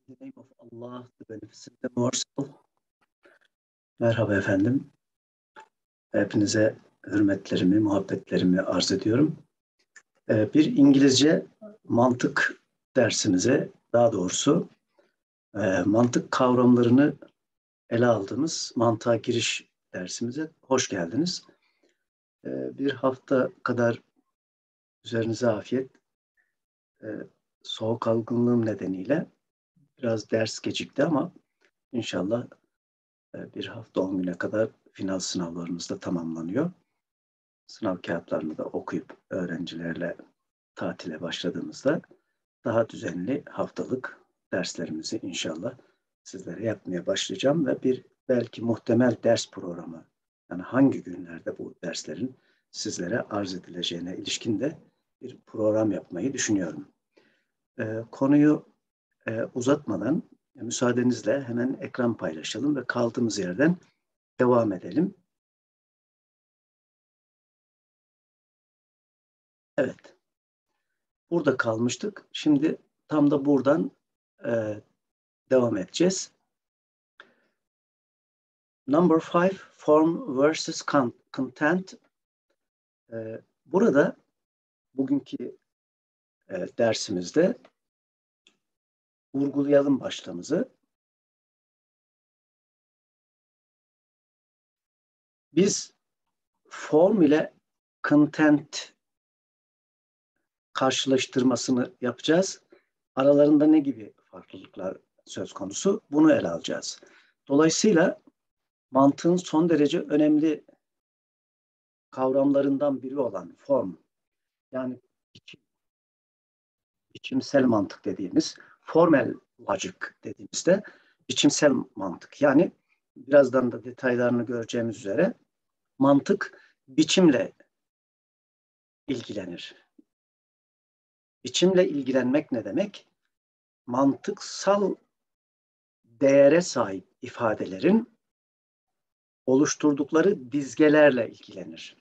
In the name of Allah, the Beneficent and Merciful. Merhaba efendim. Hepinize hürmetlerimi, muhabbetlerimi arz ediyorum. Bir İngilizce mantık dersimize, daha doğrusu mantık kavramlarını ele aldığımız mantığa giriş dersimize hoş geldiniz. Bir hafta kadar üzerinize afiyet, soğuk algınlığım nedeniyle biraz ders gecikti ama inşallah bir hafta 10 güne kadar final sınavlarımız da tamamlanıyor. Sınav kağıtlarını da okuyup öğrencilerle tatile başladığımızda daha düzenli haftalık derslerimizi inşallah sizlere yapmaya başlayacağım ve bir belki muhtemel ders programı, yani hangi günlerde bu derslerin sizlere arz edileceğine ilişkin de bir program yapmayı düşünüyorum. Konuyu uzatmadan müsaadenizle hemen ekran paylaşalım ve kaldığımız yerden devam edelim. Evet. Burada kalmıştık. Şimdi tam da buradan devam edeceğiz. Number 5, form versus content. Burada bugünkü dersimizde vurgulayalım başlığımızı. Biz form ile content karşılaştırmasını yapacağız. Aralarında ne gibi farklılıklar söz konusu? Bunu ele alacağız. Dolayısıyla mantığın son derece önemli kavramlarından biri olan form, yani biçimsel mantık dediğimiz, formal logic dediğimizde biçimsel mantık. Yani birazdan da detaylarını göreceğimiz üzere mantık biçimle ilgilenir. Biçimle ilgilenmek ne demek? Mantıksal değere sahip ifadelerin oluşturdukları dizgelerle ilgilenir.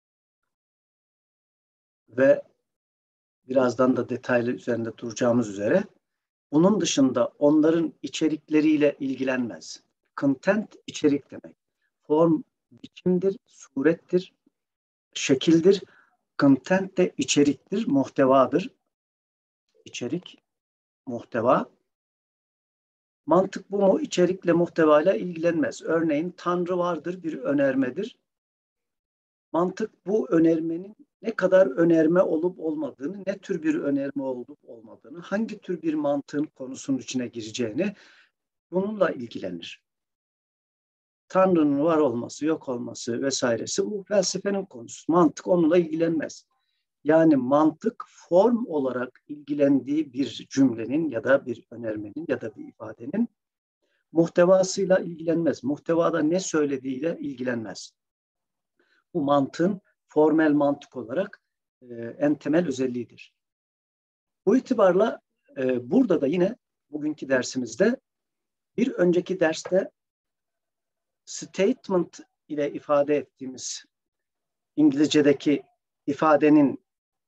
Ve birazdan da detaylı üzerinde duracağımız üzere bunun dışında onların içerikleriyle ilgilenmez. Content içerik demek. Form biçimdir, surettir, şekildir. Content de içeriktir, muhtevadır. İçerik, muhteva. Mantık bu mu? İçerikle, muhtevayla ilgilenmez. Örneğin Tanrı vardır bir önermedir. Mantık bu önermenin ne kadar önerme olup olmadığını, ne tür bir önerme olup olmadığını, hangi tür bir mantığın konusunun içine gireceğini bununla ilgilenir. Tanrı'nın var olması, yok olması vesairesi bu felsefenin konusu. Mantık onunla ilgilenmez. Yani mantık form olarak ilgilendiği bir cümlenin ya da bir önermenin ya da bir ifadenin muhtevasıyla ilgilenmez. Muhtevada ne söylediğiyle ilgilenmez. Bu mantığın formel mantık olarak en temel özelliğidir. Bu itibarla burada da yine bugünkü dersimizde bir önceki derste statement ile ifade ettiğimiz İngilizce'deki ifadenin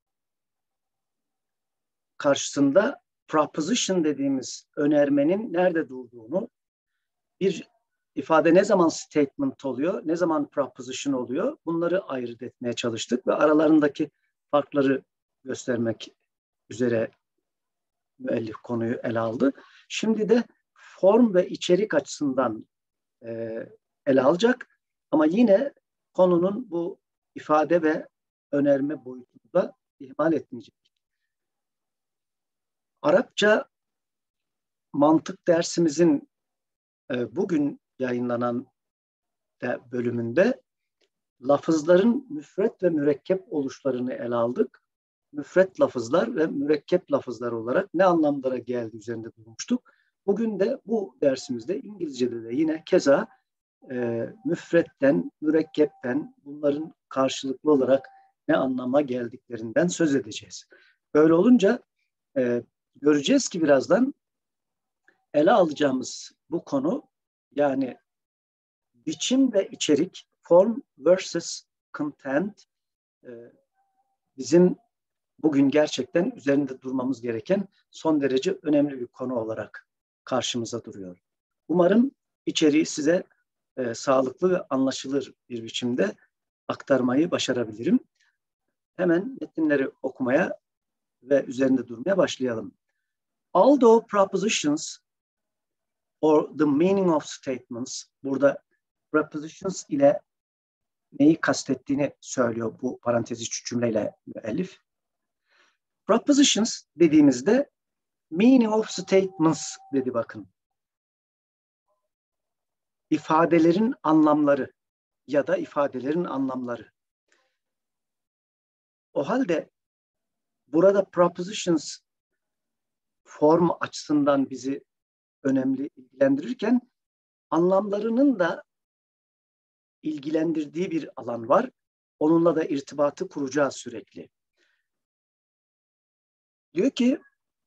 karşısında proposition dediğimiz önermenin nerede durduğunu, bir ifade ne zaman statement oluyor, ne zaman proposition oluyor, bunları ayırt etmeye çalıştık ve aralarındaki farkları göstermek üzere müellif konuyu ele aldı. Şimdi de form ve içerik açısından ele alacak ama yine konunun bu ifade ve önerme boyutunu da ihmal etmeyecek. Arapça mantık dersimizin bugün yayınlanan bölümünde lafızların müfret ve mürekkep oluşlarını ele aldık. Müfret lafızlar ve mürekkep lafızlar olarak ne anlamlara geldiği üzerinde durmuştuk. Bugün de bu dersimizde İngilizce'de de yine keza müfretten, mürekkepten, bunların karşılıklı olarak ne anlama geldiklerinden söz edeceğiz. Böyle olunca göreceğiz ki birazdan ele alacağımız bu konu, yani biçim ve içerik, form versus content, bizim bugün gerçekten üzerinde durmamız gereken son derece önemli bir konu olarak karşımıza duruyor. Umarım içeriği size sağlıklı ve anlaşılır bir biçimde aktarmayı başarabilirim. Hemen metinleri okumaya ve üzerinde durmaya başlayalım. Although propositions or the meaning of statements, burada prepositions ile neyi kastettiğini söylüyor bu parantez içi cümleyle müellif. Propositions dediğimizde meaning of statements dedi bakın. İfadelerin anlamları ya da ifadelerin anlamları. O halde burada propositions form açısından bizi önemli ilgilendirirken anlamlarının da ilgilendirdiği bir alan var. Onunla da irtibatı kuracağız sürekli. Diyor ki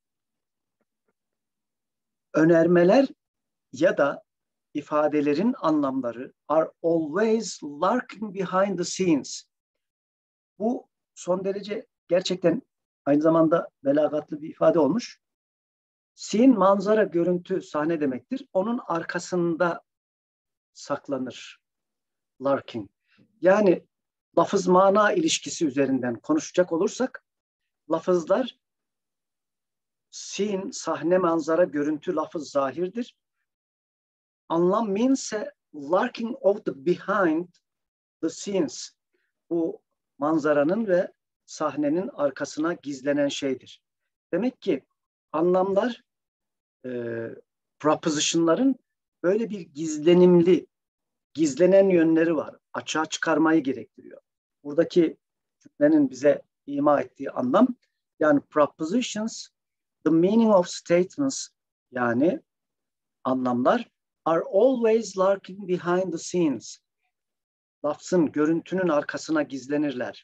önermeler ya da ifadelerin anlamları are always lurking behind the scenes. Bu son derece gerçekten aynı zamanda belagatlı bir ifade olmuş. Scene, manzara, görüntü, sahne demektir. Onun arkasında saklanır. Lurking. Yani lafız mana ilişkisi üzerinden konuşacak olursak lafızlar scene, sahne, manzara, görüntü, lafız zahirdir. Anlam meanse lurking of the behind the scenes. Bu manzaranın ve sahnenin arkasına gizlenen şeydir. Demek ki anlamlar proposition'ların böyle bir gizlenimli, gizlenen yönleri var. Açığa çıkarmayı gerektiriyor. Buradaki cümlenin bize ima ettiği anlam, yani propositions, the meaning of statements, yani anlamlar are always lurking behind the scenes. Lafzın, görüntünün arkasına gizlenirler.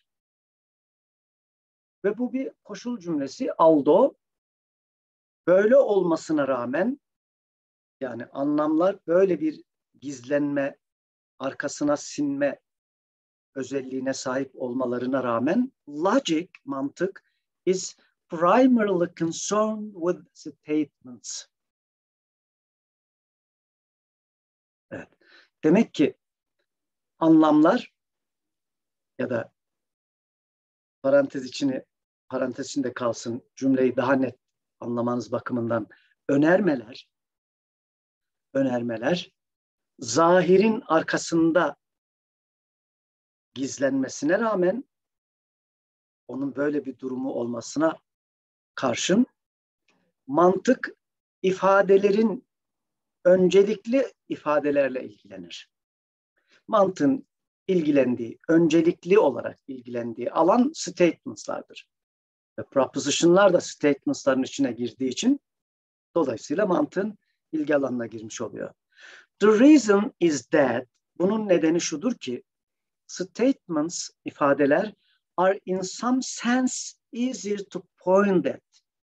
Ve bu bir koşul cümlesi. Although böyle olmasına rağmen, yani anlamlar böyle bir gizlenme, arkasına sinme özelliğine sahip olmalarına rağmen logic, mantık is primarily concerned with statements. Evet. Demek ki anlamlar ya da parantez içinde kalsın, cümleyi daha net anlamanız bakımından önermeler zahirin arkasında gizlenmesine rağmen, onun böyle bir durumu olmasına karşın, mantık ifadelerin öncelikli ifadelerle ilgilenir. Mantığın ilgilendiği, öncelikli olarak ilgilendiği alan statements'lardır. Ve proposition'lar da statements'ların içine girdiği için dolayısıyla mantığın ilgi alanına girmiş oluyor. The reason is that, bunun nedeni şudur ki statements, ifadeler are in some sense easier to point at.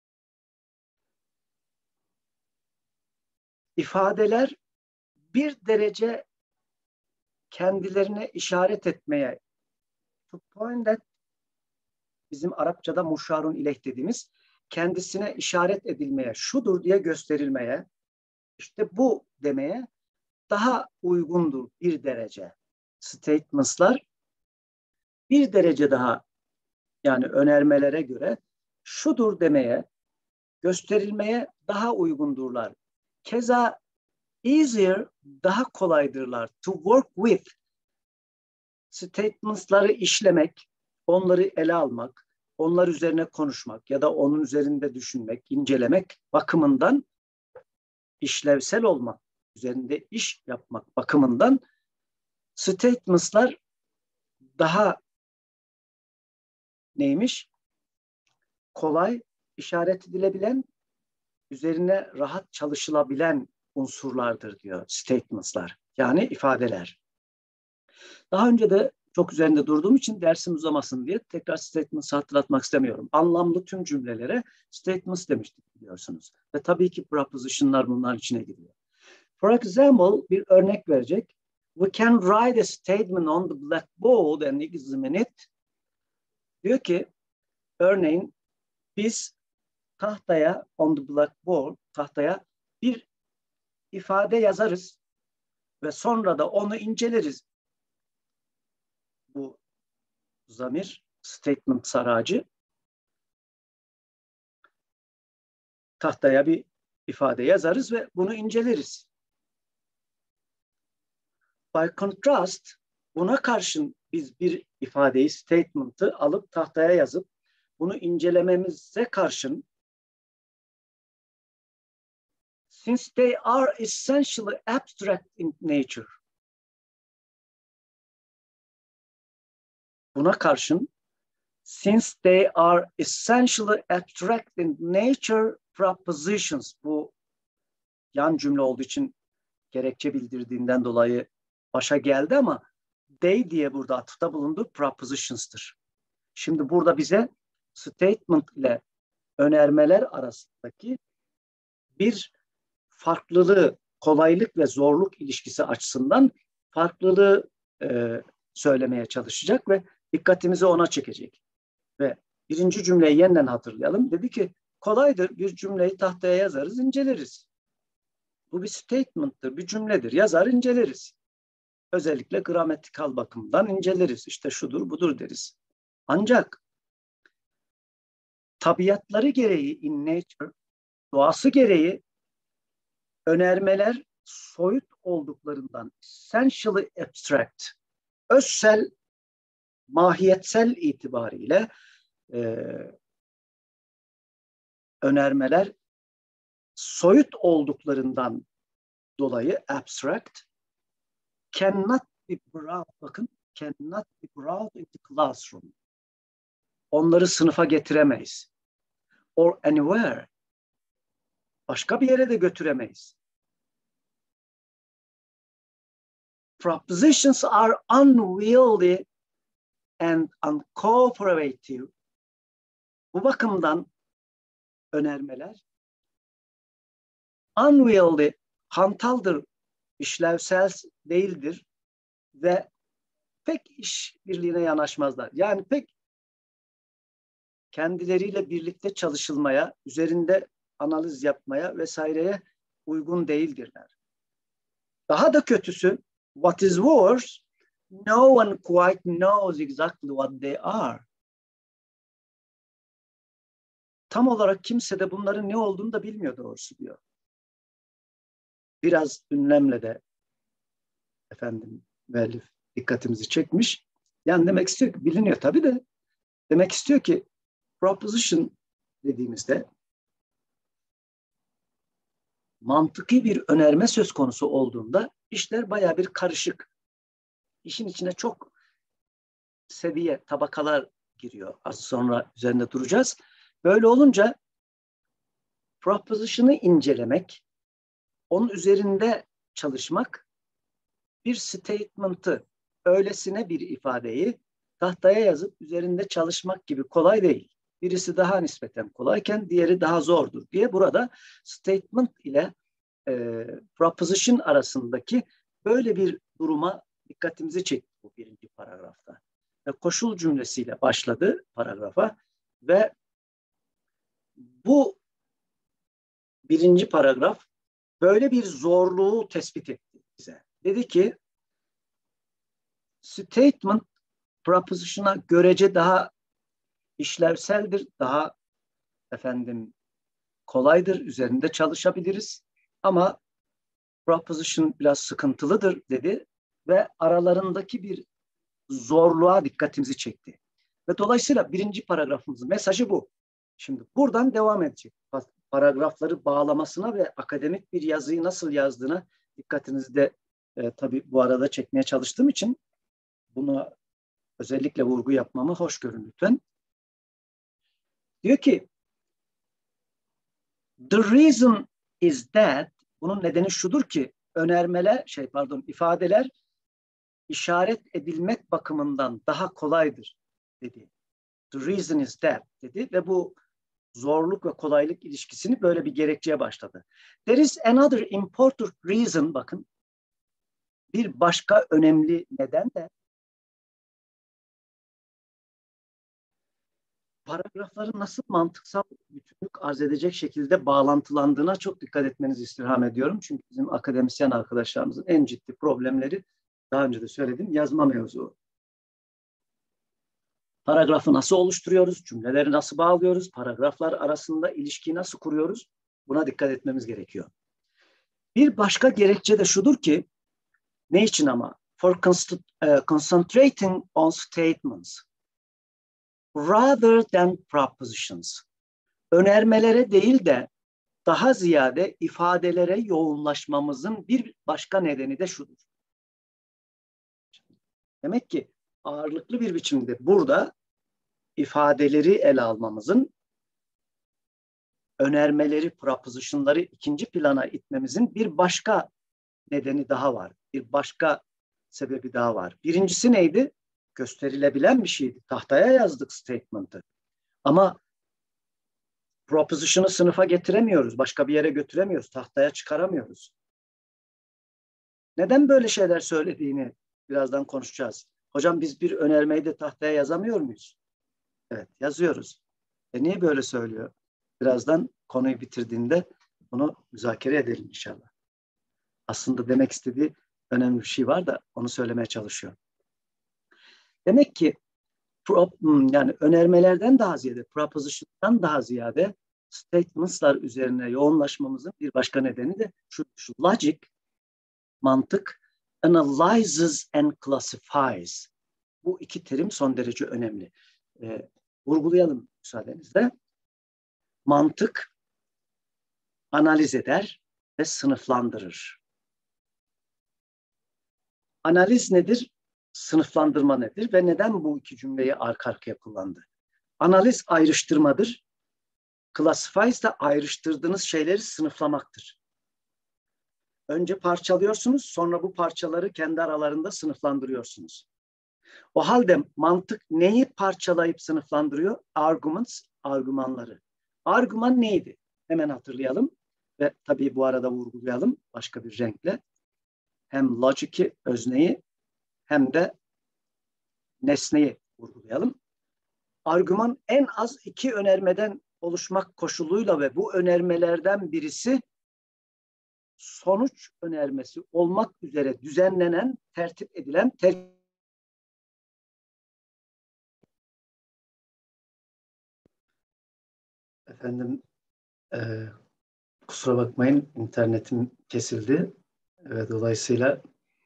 İfadeler bir derece kendilerine işaret etmeye, to point at, bizim Arapçada muşarun ileyh dediğimiz, kendisine işaret edilmeye, şudur diye gösterilmeye, işte bu demeye daha uygundur bir derece. Statements'lar bir derece daha, yani önermelere göre şudur demeye, gösterilmeye daha uygundurlar. Keza easier, daha kolaydırlar. To work with, statements'ları işlemek, onları ele almak, onlar üzerine konuşmak ya da onun üzerinde düşünmek, incelemek bakımından, işlevsel olmak, üzerinde iş yapmak bakımından statements'lar daha neymiş? Kolay işaret edilebilen, üzerine rahat çalışılabilen unsurlardır diyor statements'lar. Yani ifadeler. Daha önce de çok üzerinde durduğum için dersim uzamasın diye tekrar statements'ı hatırlatmak istemiyorum. Anlamlı tüm cümlelere statements demiştik biliyorsunuz. Ve tabii ki proposition'lar bunların içine giriyor. For example, bir örnek verecek. We can write a statement on the blackboard and examine it. Diyor ki, örneğin biz tahtaya, on the blackboard, tahtaya bir ifade yazarız ve sonra da onu inceleriz. Bu zamir, statement saracı tahtaya bir ifade yazarız ve bunu inceleriz. By contrast, buna karşın biz bir ifadeyi, statement'ı alıp tahtaya yazıp bunu incelememize karşın since they are essentially abstract in nature. Buna karşın since they are essentially abstract in nature propositions, bu yan cümle olduğu için gerekçe bildirdiğinden dolayı başa geldi ama they diye burada atıfta bulundu, propositions'tır. Şimdi burada bize statement ile önermeler arasındaki bir farklılığı, kolaylık ve zorluk ilişkisi açısından farklılığı söylemeye çalışacak ve dikkatimizi ona çekecek. Ve birinci cümleyi yeniden hatırlayalım. Dedi ki kolaydır, bir cümleyi tahtaya yazarız, inceleriz. Bu bir statement'tır, bir cümledir. Yazar, inceleriz. Özellikle gramatikal bakımdan inceleriz. İşte şudur, budur deriz. Ancak tabiatları gereği, in nature, doğası gereği önermeler soyut olduklarından, essentially abstract, özsel, mahiyetsel itibariyle önermeler soyut olduklarından dolayı abstract, cannot be brought, bakın, cannot be brought into classroom. Onları sınıfa getiremeyiz. Or anywhere. Başka bir yere de götüremeyiz. Propositions are unwieldy and uncooperative. Bu bakımdan önermeler unwieldy, hantaldır, işlevsel değildir ve pek iş birliğine yanaşmazlar. Yani pek kendileriyle birlikte çalışılmaya, üzerinde analiz yapmaya vesaireye uygun değildirler. Daha da kötüsü, what is worse, no one quite knows exactly what they are. Tam olarak kimse de bunların ne olduğunu da bilmiyor doğrusu diyor. Biraz ünlemle de müellif dikkatimizi çekmiş. Yani demek istiyor ki, biliniyor tabii de, demek istiyor ki proposition dediğimizde mantıki bir önerme söz konusu olduğunda işler bayağı bir karışık. İşin içine çok seviye, tabakalar giriyor. Az sonra üzerinde duracağız. Böyle olunca proposition'ı incelemek, onun üzerinde çalışmak, bir statement'ı, öylesine bir ifadeyi tahtaya yazıp üzerinde çalışmak gibi kolay değil. Birisi daha nispeten kolayken diğeri daha zordur diye burada statement ile proposition arasındaki böyle bir duruma dikkatimizi çekti bu birinci paragrafta. Ve koşul cümlesiyle başladı paragrafa ve bu birinci paragraf böyle bir zorluğu tespit etti bize. Dedi ki statement proposition'a görece daha işlevseldir, daha kolaydır, üzerinde çalışabiliriz. Ama proposition biraz sıkıntılıdır dedi ve aralarındaki bir zorluğa dikkatimizi çekti. Ve dolayısıyla birinci paragrafımızın mesajı bu. Şimdi buradan devam edecek. Paragrafları bağlamasına ve akademik bir yazıyı nasıl yazdığına dikkatinizi de tabii bu arada çekmeye çalıştığım için bunu özellikle vurgu yapmamı hoş görün lütfen. Diyor ki the reason is that, bunun nedeni şudur ki ifadeler işaret edilmek bakımından daha kolaydır dedi. The reason is that dedi ve bu zorluk ve kolaylık ilişkisini böyle bir gerekçeye başladı. There is another important reason, bakın, bir başka önemli neden de paragrafların nasıl mantıksal bütünlük arz edecek şekilde bağlantılandığına çok dikkat etmenizi istirham ediyorum. Çünkü bizim akademisyen arkadaşlarımızın en ciddi problemleri, daha önce de söyledim, yazma mevzu. Paragrafı nasıl oluşturuyoruz? Cümleleri nasıl bağlıyoruz? Paragraflar arasında ilişkiyi nasıl kuruyoruz? Buna dikkat etmemiz gerekiyor. Bir başka gerekçe de şudur ki, ne için ama? For concentrating on statements rather than propositions. Önermelere değil de daha ziyade ifadelere yoğunlaşmamızın bir başka nedeni de şudur. Demek ki ağırlıklı bir biçimde burada ifadeleri ele almamızın, önermeleri, propositionları ikinci plana itmemizin bir başka nedeni daha var. Bir başka sebebi daha var. Birincisi neydi? Gösterilebilen bir şeydi. Tahtaya yazdık statement'ı. Ama proposition'ı sınıfa getiremiyoruz. Başka bir yere götüremiyoruz. Tahtaya çıkaramıyoruz. Neden böyle şeyler söylediğini birazdan konuşacağız. Hocam biz bir önermeyi de tahtaya yazamıyor muyuz? Evet, yazıyoruz. Niye böyle söylüyor? Birazdan konuyu bitirdiğinde bunu müzakere edelim inşallah. Aslında demek istediği önemli bir şey var da onu söylemeye çalışıyor. Demek ki yani önermelerden daha ziyade, proposition'dan daha ziyade statements'lar üzerine yoğunlaşmamızın bir başka nedeni de şu logic, mantık, analyzes and classifies. Bu iki terim son derece önemli. Vurgulayalım müsaadenizle. Mantık analiz eder ve sınıflandırır. Analiz nedir? Sınıflandırma nedir? Ve neden bu iki cümleyi arka arkaya kullandı? Analiz ayrıştırmadır. Classifies da ayrıştırdığınız şeyleri sınıflamaktır. Önce parçalıyorsunuz, sonra bu parçaları kendi aralarında sınıflandırıyorsunuz. O halde mantık neyi parçalayıp sınıflandırıyor? Arguments, argümanları. Argüman neydi? Hemen hatırlayalım ve tabii bu arada vurgulayalım başka bir renkle. Hem logic'i, özneyi hem de nesneyi vurgulayalım. Argüman en az iki önermeden oluşmak koşuluyla ve bu önermelerden birisi sonuç önermesi olmak üzere düzenlenen, tertip edilen Efendim, kusura bakmayın, internetim kesildi. Dolayısıyla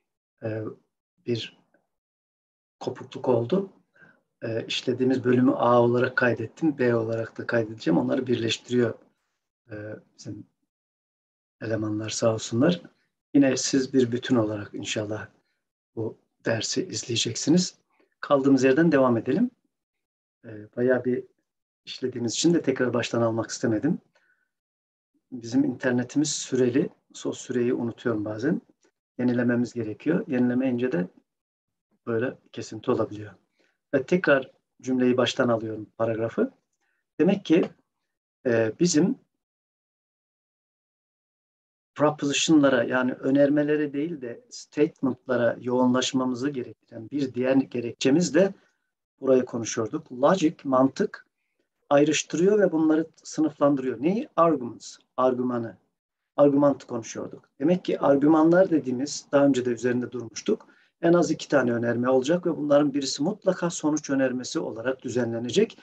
bir kopukluk oldu. İşlediğimiz bölümü A olarak kaydettim, B olarak da kaydedeceğim. Onları birleştiriyor bizim elemanlar sağ olsunlar. Yine siz bir bütün olarak inşallah bu dersi izleyeceksiniz. Kaldığımız yerden devam edelim. Bayağı bir işlediğimiz için de tekrar baştan almak istemedim. Bizim internetimiz süreli. O süreyi unutuyorum bazen. Yenilememiz gerekiyor. Yenilemeyince de böyle kesinti olabiliyor. Ve tekrar cümleyi baştan alıyorum, paragrafı. Demek ki bizim proposition'lara, yani önermelere değil de statement'lara yoğunlaşmamızı gerektiren bir diğer gerekçemiz de burayı konuşuyorduk. Logic, mantık ayrıştırıyor ve bunları sınıflandırıyor. Neyi? Arguments, argümanı. Argümantı konuşuyorduk. Demek ki argümanlar dediğimiz, daha önce de üzerinde durmuştuk, en az iki tane önerme olacak ve bunların birisi mutlaka sonuç önermesi olarak düzenlenecek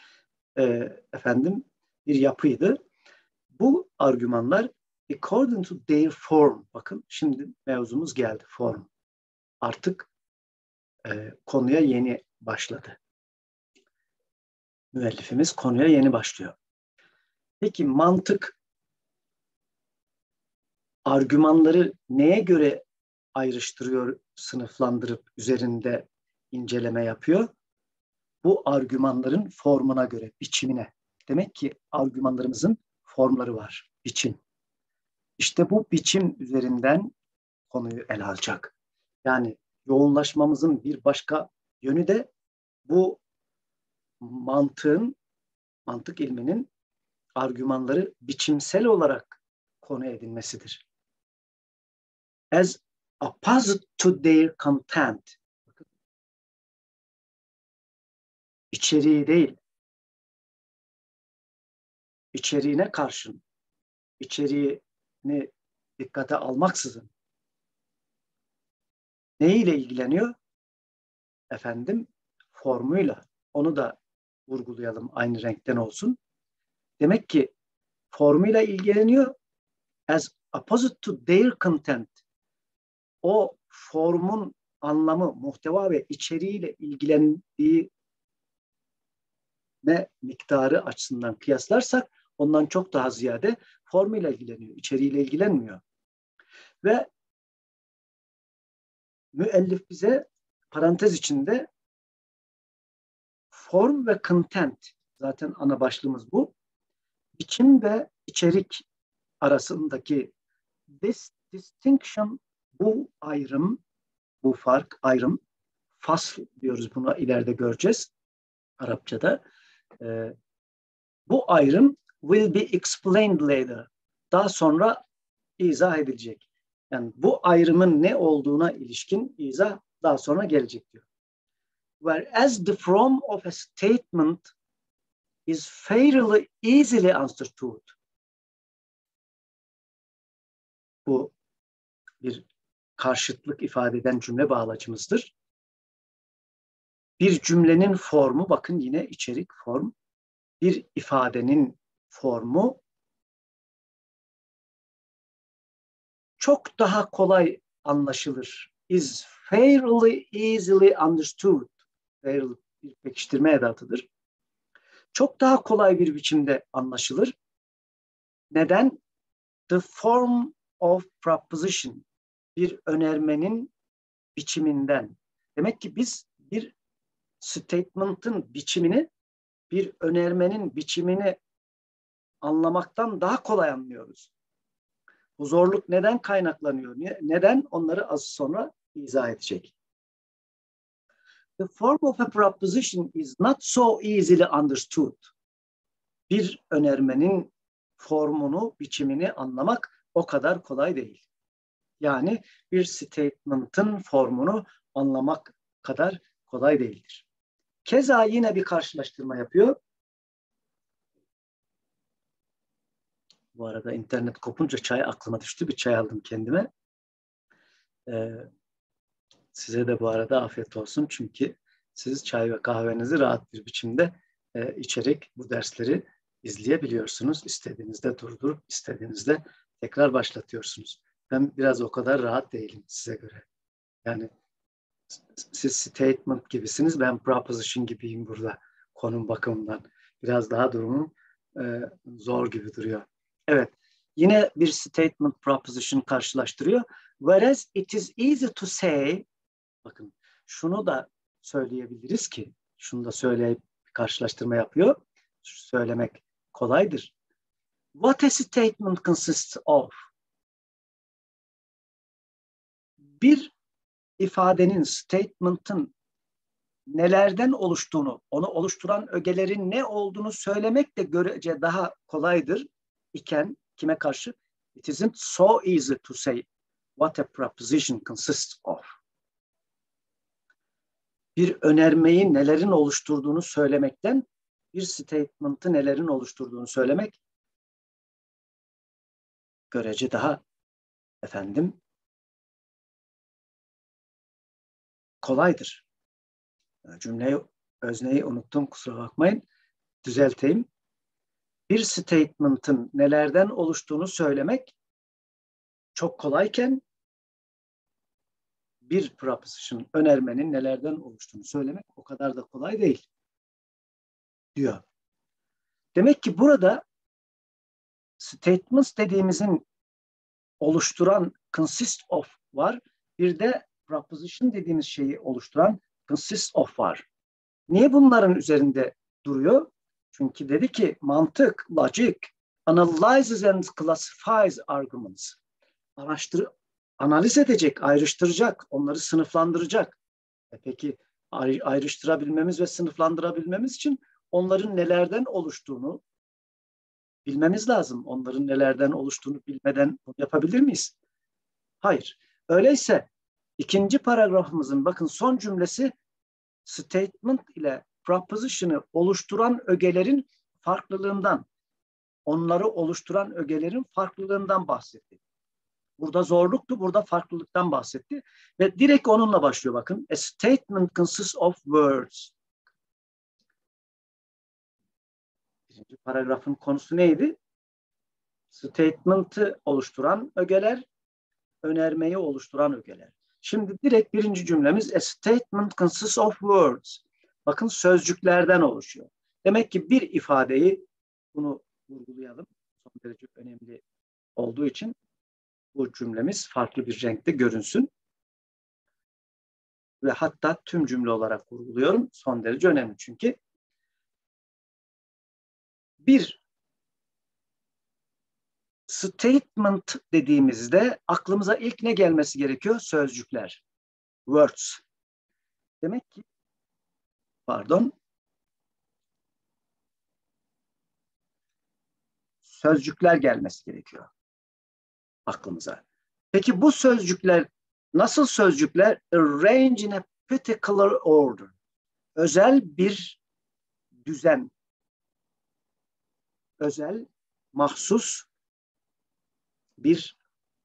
bir yapıydı. Bu argümanlar according to their form, bakın şimdi mevzumuz geldi, form. Artık konuya yeni başladı. Müellifimiz konuya yeni başlıyor. Peki mantık argümanları neye göre ayrıştırıyor, sınıflandırıp üzerinde inceleme yapıyor? Bu argümanların formuna göre, biçimine. Demek ki argümanlarımızın formları var, biçim. İşte bu biçim üzerinden konuyu ele alacak. Yani yoğunlaşmamızın bir başka yönü de bu mantık ilminin argümanları biçimsel olarak konu edinmesidir. As opposite to their content. İçeriği değil. içeriğine karşın, içeriğini dikkate almaksızın neyle ilgileniyor? Efendim, formuyla. Onu da vurgulayalım, aynı renkten olsun. Demek ki formuyla ilgileniyor as opposite to their content. O formun anlamı, muhteva ve içeriğiyle ilgilendiği miktarı açısından kıyaslarsak ondan çok daha ziyade formuyla ilgileniyor, içeriğiyle ilgilenmiyor. Ve müellif bize parantez içinde form ve content, zaten ana başlığımız bu, biçim ve içerik arasındaki distinction, bu ayrım, bu fark, ayrım, fasl diyoruz buna, ileride göreceğiz Arapçada. Bu ayrım will be explained later. Daha sonra izah edilecek. Yani bu ayrımın ne olduğuna ilişkin izah daha sonra gelecek diyor. Whereas the form of a statement is fairly easily understood. Bu bir karşıtlık ifade eden cümle bağlacımızdır. Bir cümlenin formu, bakın yine içerik, form, bir ifadenin formu çok daha kolay anlaşılır. Is fairly easily understood. Fairly bir pekiştirme edatıdır. Çok daha kolay bir biçimde anlaşılır. Neden? The form of proposition. Bir önermenin biçiminden. Demek ki biz bir statement'ın biçimini, bir önermenin biçimini anlamaktan daha kolay anlıyoruz. Bu zorluk neden kaynaklanıyor? Neden? Onları az sonra izah edecek. The form of a proposition is not so easily understood. Bir önermenin formunu, biçimini anlamak o kadar kolay değil. Yani bir statement'ın formunu anlamak kadar kolay değildir. Keza yine bir karşılaştırma yapıyor. Bu arada internet kopunca çay aklıma düştü. Bir çay aldım kendime. Size de bu arada afiyet olsun. Çünkü siz çay ve kahvenizi rahat bir biçimde içerek bu dersleri izleyebiliyorsunuz. İstediğinizde durdurup istediğinizde tekrar başlatıyorsunuz. Ben biraz o kadar rahat değilim size göre. Yani siz statement gibisiniz, ben proposition gibiyim burada konum bakımından. Biraz daha durumum zor gibi duruyor. Evet, yine bir statement proposition karşılaştırıyor. Whereas it is easy to say, bakın şunu da söyleyebiliriz ki, şunu da söyleyip karşılaştırma yapıyor. Söylemek kolaydır. What a statement consists of? Bir ifadenin, statement'ın nelerden oluştuğunu, onu oluşturan ögelerin ne olduğunu söylemek de görece daha kolaydır iken kime karşı? It isn't so easy to say what a proposition consists of. Bir önermeyi nelerin oluşturduğunu söylemekten bir statement'ı nelerin oluşturduğunu söylemek görece daha kolaydır. Cümleyi, özneyi unuttum, kusura bakmayın. Düzelteyim. Bir statement'ın nelerden oluştuğunu söylemek çok kolayken bir proposition, önermenin nelerden oluştuğunu söylemek o kadar da kolay değil diyor. Demek ki burada statements dediğimizin oluşturan consist of var. Bir de proposition dediğimiz şeyi oluşturan consist of var. Niye bunların üzerinde duruyor? Çünkü dedi ki mantık, logic, analyzes and classifies arguments. Analiz edecek, ayrıştıracak, onları sınıflandıracak. Peki ayrıştırabilmemiz ve sınıflandırabilmemiz için onların nelerden oluştuğunu bilmemiz lazım. Onların nelerden oluştuğunu bilmeden bunu yapabilir miyiz? Hayır. Öyleyse ikinci paragrafımızın bakın son cümlesi statement ile proposition'ı oluşturan ögelerin farklılığından. onları oluşturan ögelerin farklılığından bahsetti. Burada zorluktu, burada farklılıktan bahsetti. Ve direkt onunla başlıyor bakın. A statement consists of words. Birinci paragrafın konusu neydi? Statement'ı oluşturan ögeler, önermeyi oluşturan ögeler. Şimdi direkt birinci cümlemiz a statement consists of words. Bakın sözcüklerden oluşuyor. Demek ki bir ifadeyi, bunu vurgulayalım, son derece önemli olduğu için bu cümlemiz farklı bir renkte görünsün. Ve hatta tüm cümle olarak vurguluyorum. Son derece önemli çünkü. Bir statement dediğimizde aklımıza ilk ne gelmesi gerekiyor? Sözcükler. Words. Demek ki, sözcükler gelmesi gerekiyor aklımıza. Peki bu sözcükler nasıl sözcükler? Arrange in a particular order. Özel bir düzen. Özel, mahsus bir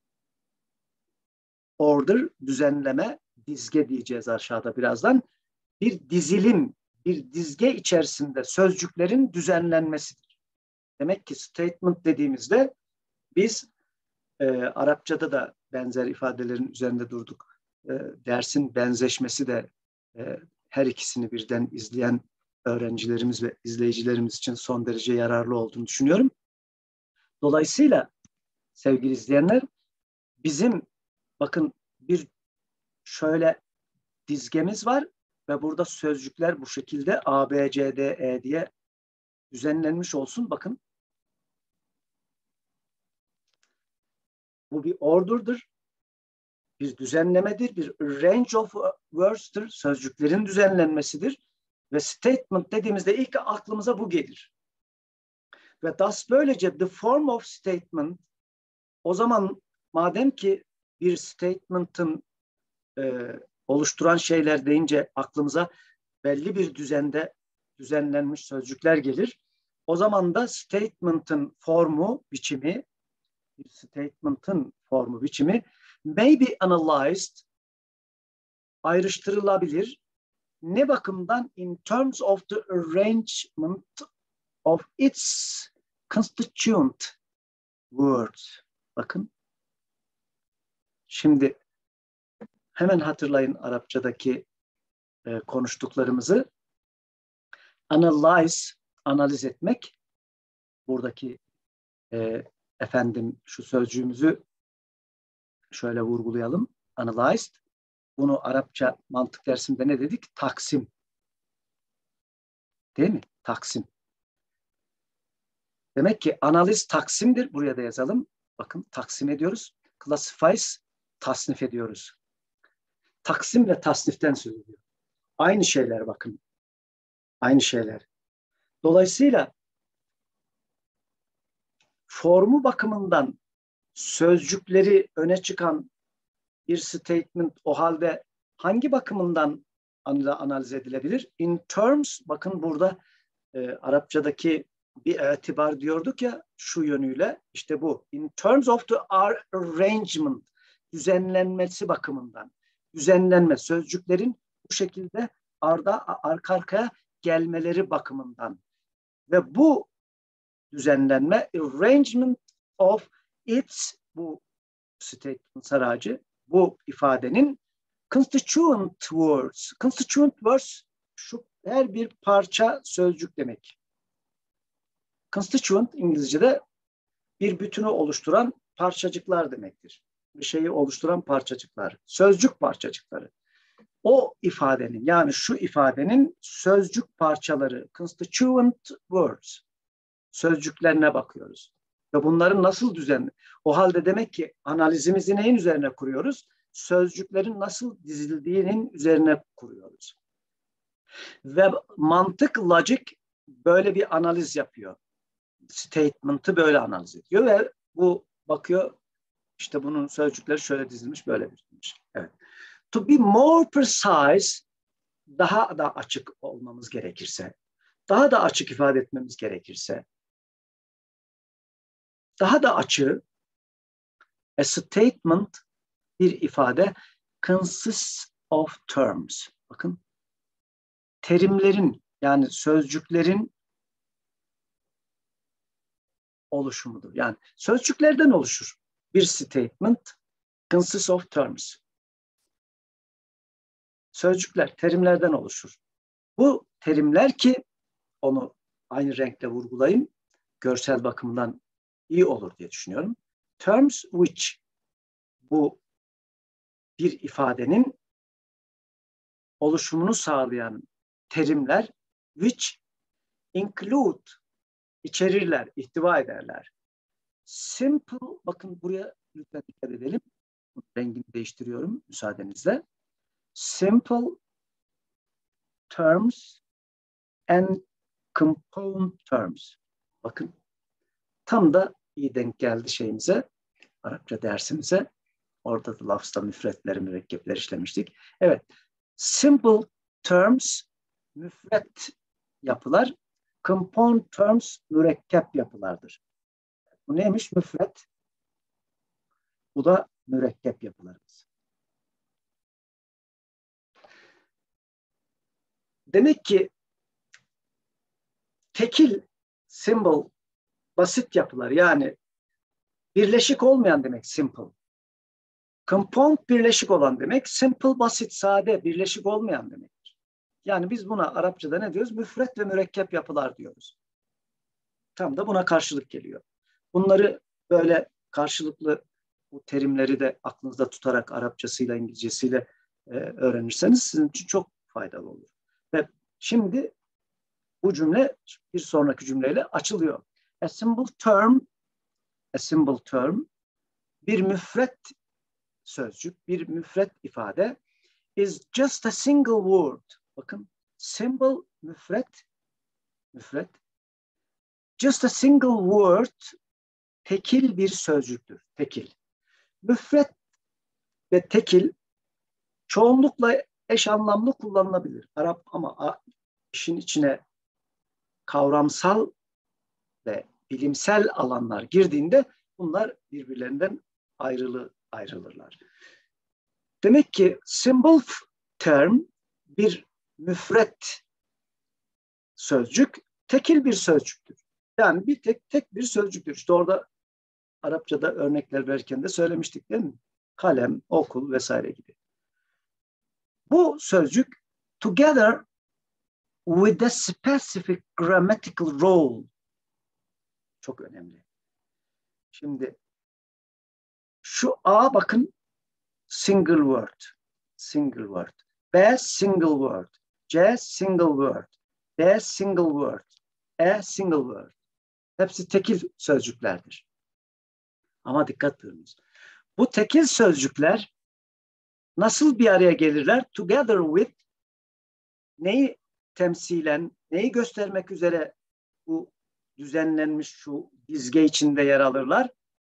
order, düzenleme, dizge diyeceğiz aşağıda birazdan. Bir dizilim, bir dizge içerisinde sözcüklerin düzenlenmesidir. Demek ki statement dediğimizde biz Arapçada da benzer ifadelerin üzerinde durduk. Dersin benzeşmesi de her ikisini birden izleyen öğrencilerimiz ve izleyicilerimiz için son derece yararlı olduğunu düşünüyorum. Dolayısıyla sevgili izleyenler, bizim bakın bir şöyle dizgemiz var ve burada sözcükler bu şekilde A, B, C, D, E diye düzenlenmiş olsun. Bakın. Bu bir order'dır, bir düzenlemedir, bir range of words'tır, sözcüklerin düzenlenmesidir. Ve statement dediğimizde ilk aklımıza bu gelir. Ve thus böylece the form of statement, o zaman madem ki bir statement'ın oluşturan şeyler deyince aklımıza belli bir düzende düzenlenmiş sözcükler gelir. O zaman da statement'ın formu, biçimi, bir statement'ın formu, biçimi may be analyzed, ayrıştırılabilir. Ne bakımdan? In terms of the arrangement of its constituent words. Bakın. Şimdi hemen hatırlayın Arapçadaki konuştuklarımızı. Analyze, analiz etmek. Buradaki şu sözcüğümüzü şöyle vurgulayalım. Analyzed. Bunu Arapça mantık dersinde ne dedik? Taksim. Değil mi? Taksim. Demek ki analiz taksimdir. Buraya da yazalım. Bakın taksim ediyoruz. Classifies, tasnif ediyoruz. Taksim ve tasniften söz ediyor. Aynı şeyler bakın. Aynı şeyler. Dolayısıyla formu bakımından sözcükleri öne çıkan bir statement o halde hangi bakımından analiz edilebilir? In terms, bakın burada Arapçadaki bir itibar diyorduk ya şu yönüyle, işte bu. In terms of the arrangement, düzenlenmesi bakımından. Düzenlenme, sözcüklerin bu şekilde arka arkaya gelmeleri bakımından. Ve bu düzenlenme, arrangement of its, bu statement saracı, bu ifadenin constituent words. Constituent words şu her bir parça sözcük demek. Constituent İngilizce'de bir bütünü oluşturan parçacıklar demektir. Bir şeyi oluşturan parçacıklar. Sözcük parçacıkları. O ifadenin, yani şu ifadenin sözcük parçaları, constituent words, sözcüklerine bakıyoruz. Ve bunların nasıl düzenli? O halde demek ki analizimizi neyin üzerine kuruyoruz? Sözcüklerin nasıl dizildiğinin üzerine kuruyoruz. Ve mantık, logic böyle bir analiz yapıyor. Statement'ı böyle analiz ediyor ve bu bakıyor, işte bunun sözcükleri şöyle dizilmiş, böyle dizilmiş. Evet. To be more precise, daha da açık olmamız gerekirse, daha da açık ifade etmemiz gerekirse, Daha da açığı, a statement, bir ifade, consists of terms. Bakın, terimlerin yani sözcüklerin oluşumudur. Yani sözcüklerden oluşur. Bir statement consists of terms. Sözcükler terimlerden oluşur. Bu terimler ki onu aynı renkle vurgulayayım, görsel bakımdan iyi olur diye düşünüyorum. Terms which, bu bir ifadenin oluşumunu sağlayan terimler, which include, içerirler, ihtiva ederler. Simple, bakın buraya lütfen dikkat edelim. Rengini değiştiriyorum müsaadenizle. Simple terms and compound terms. Bakın tam da iyi denk geldi şeyimize, Arapça dersimize. Orada da lafızda müfretleri, mürekkepler işlemiştik. Evet, simple terms müfret yapılar, compound terms mürekkep yapılardır. Bu neymiş? Müfret. Bu da mürekkep yapılarımız. Demek ki tekil, simple, basit yapılar, yani birleşik olmayan demek simple. Compound birleşik olan demek, simple basit, sade, birleşik olmayan demektir. Yani biz buna Arapçada ne diyoruz? Müfret ve mürekkep yapılar diyoruz. Tam da buna karşılık geliyor. Bunları böyle karşılıklı, bu terimleri de aklınızda tutarak Arapçasıyla, İngilizcesiyle öğrenirseniz sizin için çok faydalı olur. Ve şimdi bu cümle bir sonraki cümleyle açılıyor. A simple term, bir müfret sözcük, bir müfret ifade, is just a single word. Bakın, simple müfret, just a single word, tekil bir sözcüktür. Tekil. Müfret ve tekil çoğunlukla eş anlamlı kullanılabilir. Arap, ama işin içine kavramsal ve bilimsel alanlar girdiğinde bunlar birbirlerinden ayrılırlar. Demek ki simple term bir müfret sözcük, tekil bir sözcüktür. Yani bir tek bir sözcüktür. İşte orada Arapçada örnekler verirken de söylemiştik değil mi? Kalem, okul vesaire gibi. Bu sözcük together with a specific grammatical role, çok önemli. Şimdi şu A, bakın, single word. B, single word. C, single word. D, single word. E, single word. Hepsi tekil sözcüklerdir. Ama dikkat buyurunuz. Bu tekil sözcükler nasıl bir araya gelirler? Together with, neyi temsilen, neyi göstermek üzere bu düzenlenmiş şu dizge içinde yer alırlar?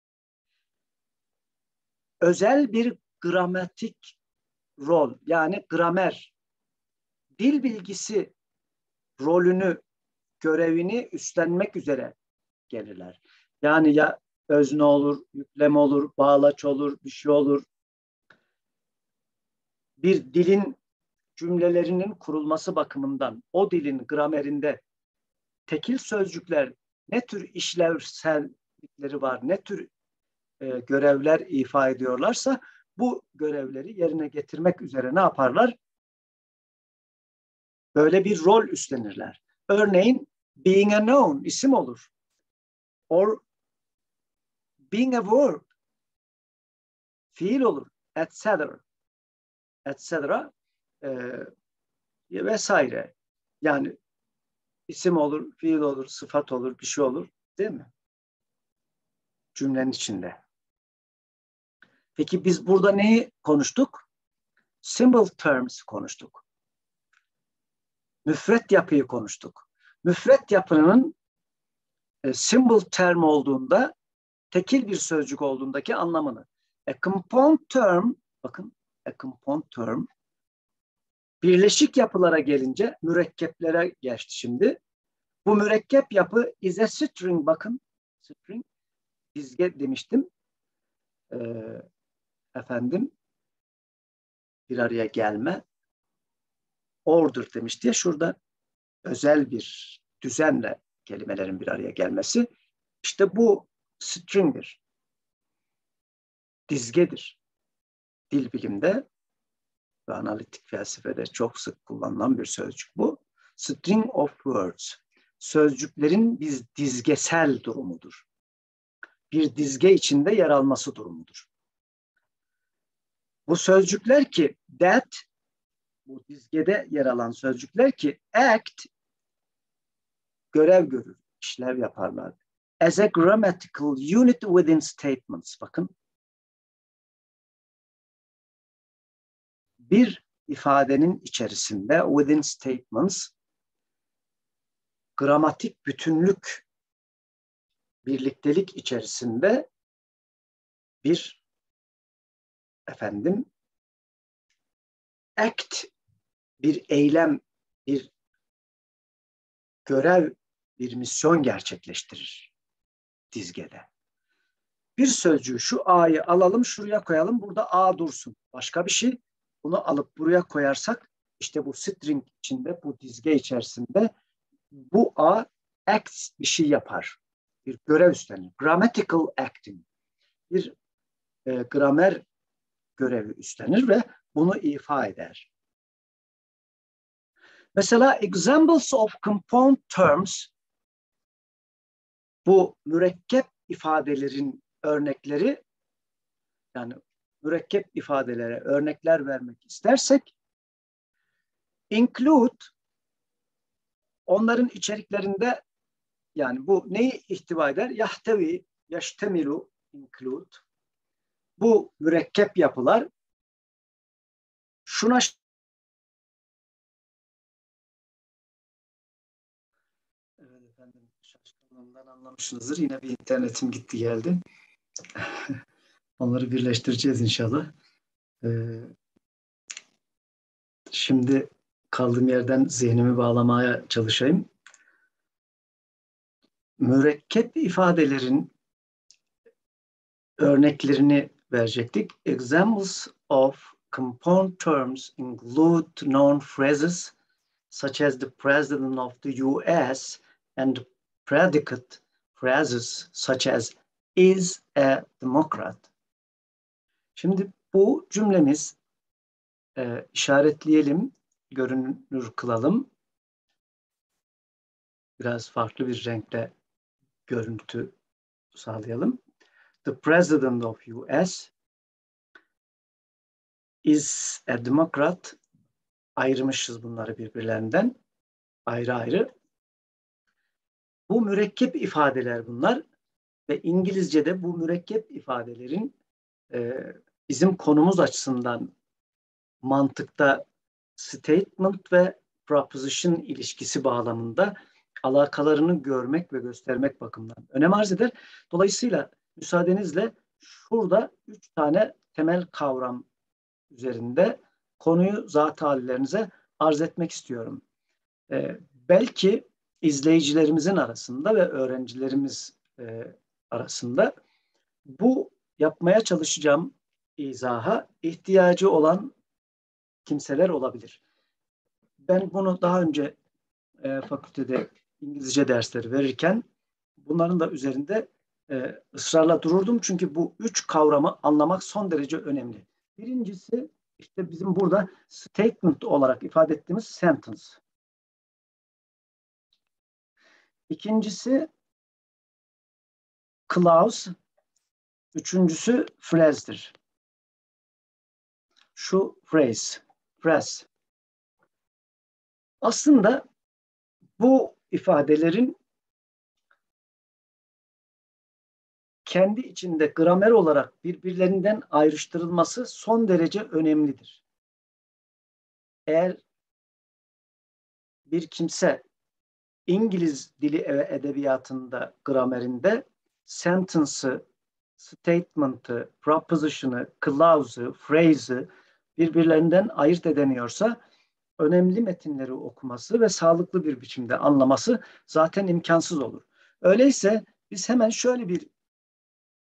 Özel bir gramatik rol, yani gramer, dil bilgisi rolünü, görevini üstlenmek üzere gelirler. Yani ya özne olur, yüklem olur, bağlaç olur, bir şey olur. Bir dilin cümlelerinin kurulması bakımından o dilin gramerinde tekil sözcükler ne tür işlevsellikleri var, ne tür görevler ifa ediyorlarsa bu görevleri yerine getirmek üzere ne yaparlar? Böyle bir rol üstlenirler. Örneğin being a noun, isim olur. Or being a verb, fiil olur. Etc. Vesaire. Yani isim olur, fiil olur, sıfat olur, bir şey olur. Değil mi? Cümlenin içinde. Peki biz burada neyi konuştuk? Simple terms konuştuk. Müfret yapıyı konuştuk. Müfret yapının simple term olduğunda, tekil bir sözcük olduğundaki anlamını. A compound term, bakın, a compound term, birleşik yapılara gelince mürekkeplere geçti şimdi. Bu mürekkep yapı is a string, bakın, string, dizge demiştim. Efendim, bir araya gelme. Order demişti ya, şurada özel bir düzenle kelimelerin bir araya gelmesi. İşte bu string'dir. Dizgedir. Dil bilimde ve analitik felsefede çok sık kullanılan bir sözcük bu. String of words. Sözcüklerin bir dizgesel durumudur. Bir dizge içinde yer alması durumudur. Bu sözcükler ki that, bu dizgede yer alan sözcükler ki act, görev görür, işlev yaparlar. As a grammatical unit within statements. Bakın. Bir ifadenin içerisinde within statements, gramatik bütünlük, birliktelik içerisinde bir act, bir eylem, bir görev, bir misyon gerçekleştirir dizgede. Bir sözcüğü, şu A'yı alalım, şuraya koyalım, burada A dursun. Başka bir şey, bunu alıp buraya koyarsak, işte bu string içinde, bu dizge içerisinde bu A acts, bir şey yapar. Bir görev üstlenir. Grammatical acting. Bir gramer görevi üstlenir ve bunu ifa eder. Mesela examples of compound terms, bu mürekkep ifadelerin örnekleri, yani mürekkep ifadelere örnekler vermek istersek, include, onların içeriklerinde, yani bu neyi ihtiva eder? Yahtevi, yaştemilu, include. Bu mürekkep yapılar şuna, evet efendim, şaşkınlığımdan anlamışsınızdır. Yine bir internetim gitti geldi. Onları birleştireceğiz inşallah. Şimdi kaldığım yerden zihnimi bağlamaya çalışayım. Mürekkep ifadelerin örneklerini verecektik. Examples of compound terms include known phrases such as the President of the US and predicate phrases such as is a Democrat. Şimdi bu cümlemiz işaretleyelim, görünür kılalım. Biraz farklı bir renkle görüntü sağlayalım. The President of US is a Democrat. Ayırmışız bunları birbirlerinden. Ayrı ayrı. Bu mürekkep ifadeler bunlar. Ve İngilizce'de bu mürekkep ifadelerin bizim konumuz açısından mantıkta statement ve proposition ilişkisi bağlamında alakalarını görmek ve göstermek bakımından önem arz eder. Dolayısıyla müsaadenizle şurada 3 tane temel kavram üzerinde konuyu zat-ı hallerinize arz etmek istiyorum. Belki izleyicilerimizin arasında ve öğrencilerimiz arasında bu yapmaya çalışacağım izaha ihtiyacı olan kimseler olabilir. Ben bunu daha önce fakültede İngilizce dersleri verirken bunların da üzerinde ısrarla dururdum. Çünkü bu 3 kavramı anlamak son derece önemli. Birincisi işte bizim burada statement olarak ifade ettiğimiz sentence. İkincisi clause. Üçüncüsü phrase'dir. Şu phrase. Aslında bu ifadelerin kendi içinde gramer olarak birbirlerinden ayrıştırılması son derece önemlidir. Eğer bir kimse İngiliz dili ve edebiyatında, gramerinde sentence'ı, statement'ı, proposition'ı, clause'ı, phrase'ı birbirlerinden ayırt edemiyorsa önemli metinleri okuması ve sağlıklı bir biçimde anlaması zaten imkansız olur. Öyleyse biz hemen şöyle bir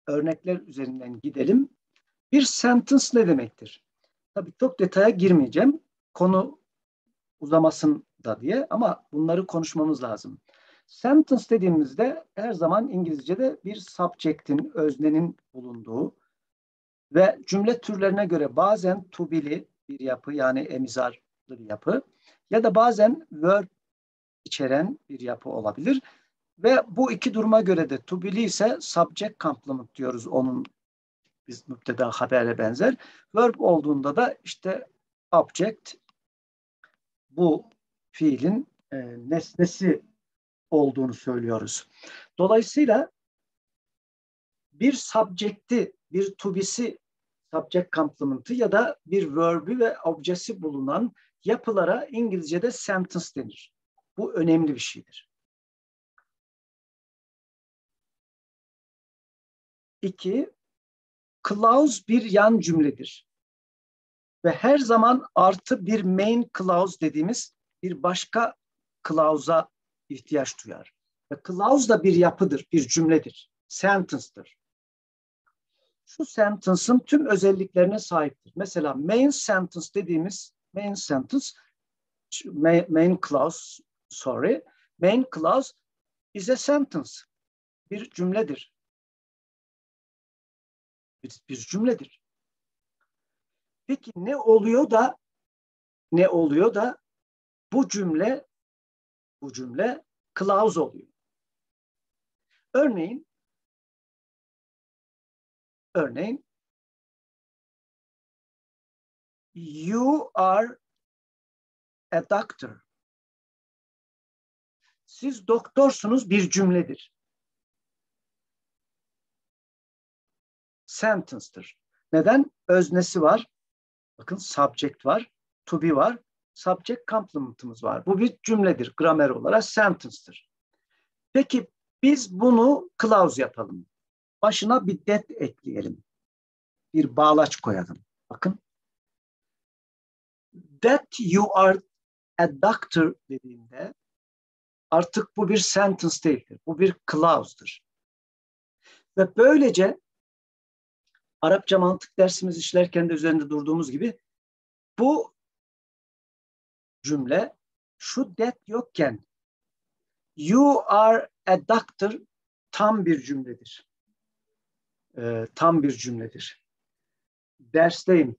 örnekler üzerinden gidelim. Bir sentence ne demektir? Tabii çok detaya girmeyeceğim. Konu uzamasın da diye ama bunları konuşmamız lazım. Sentence dediğimizde her zaman İngilizce'de bir subject'in, öznenin bulunduğu ve cümle türlerine göre bazen to be'li bir yapı, yani emizarlı bir yapı ya da bazen verb içeren bir yapı olabilir. Ve bu iki duruma göre de to be'li ise subject complement diyoruz, onun biz müpteda habere benzer. Verb olduğunda da işte object, bu fiilin nesnesi olduğunu söylüyoruz. Dolayısıyla bir subject'i, bir to be'si, subject complement'ı ya da bir verb'i ve objesi bulunan yapılara İngilizce'de sentence denir. Bu önemli bir şeydir. 2. Clause bir yan cümledir. Ve her zaman artı bir main clause dediğimiz bir başka clause'a ihtiyaç duyar. Ve clause da bir yapıdır, bir cümledir. Sentence'dır. Şu sentence'ın tüm özelliklerine sahiptir. Mesela main sentence dediğimiz main sentence, main clause, main clause is a sentence. Bir cümledir. Bir cümledir. Peki ne oluyor da bu cümle clause oluyor? Örneğin you are a doctor. Siz doktorsunuz bir cümledir. Sentence'dır. Neden? Öznesi var. Bakın subject var. To be var. Subject complement'ımız var. Bu bir cümledir. Gramer olarak sentence'dır. Peki biz bunu clause yapalım. Başına bir that ekleyelim. Bir bağlaç koyalım. Bakın. That you are a doctor dediğinde artık bu bir sentence değildir. Bu bir clause'dır. Ve böylece Arapça mantık dersimiz işlerken de üzerinde durduğumuz gibi bu cümle şu that yokken you are a doctor tam bir cümledir. Tam bir cümledir. Dersteyim.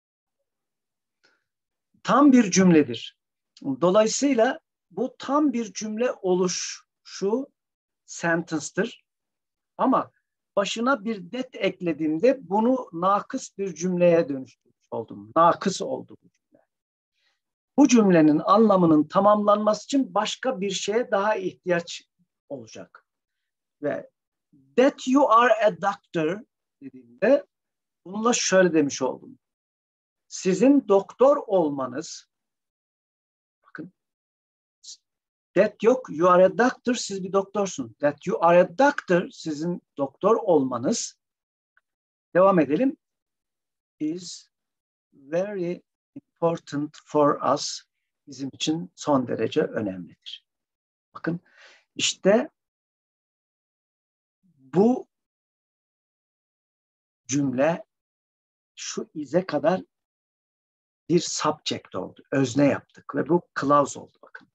Tam bir cümledir. Dolayısıyla bu tam bir cümle oluşu sentence'tır. Ama başına bir that eklediğimde bunu nakıs bir cümleye dönüştürmüş oldum. Nakıs oldu bu cümle. Bu cümlenin anlamının tamamlanması için başka bir şeye daha ihtiyaç olacak. Ve that you are a doctor dediğimde bununla şöyle demiş oldum. Sizin doktor olmanız, bakın, that yok, you are a doctor, siz bir doktorsun. That you are a doctor, sizin doktor olmanız, devam edelim, is very important for us, bizim için son derece önemlidir. Bakın, işte bu cümle şu ize kadar bir subject oldu. Özne yaptık ve bu clause oldu, bakın.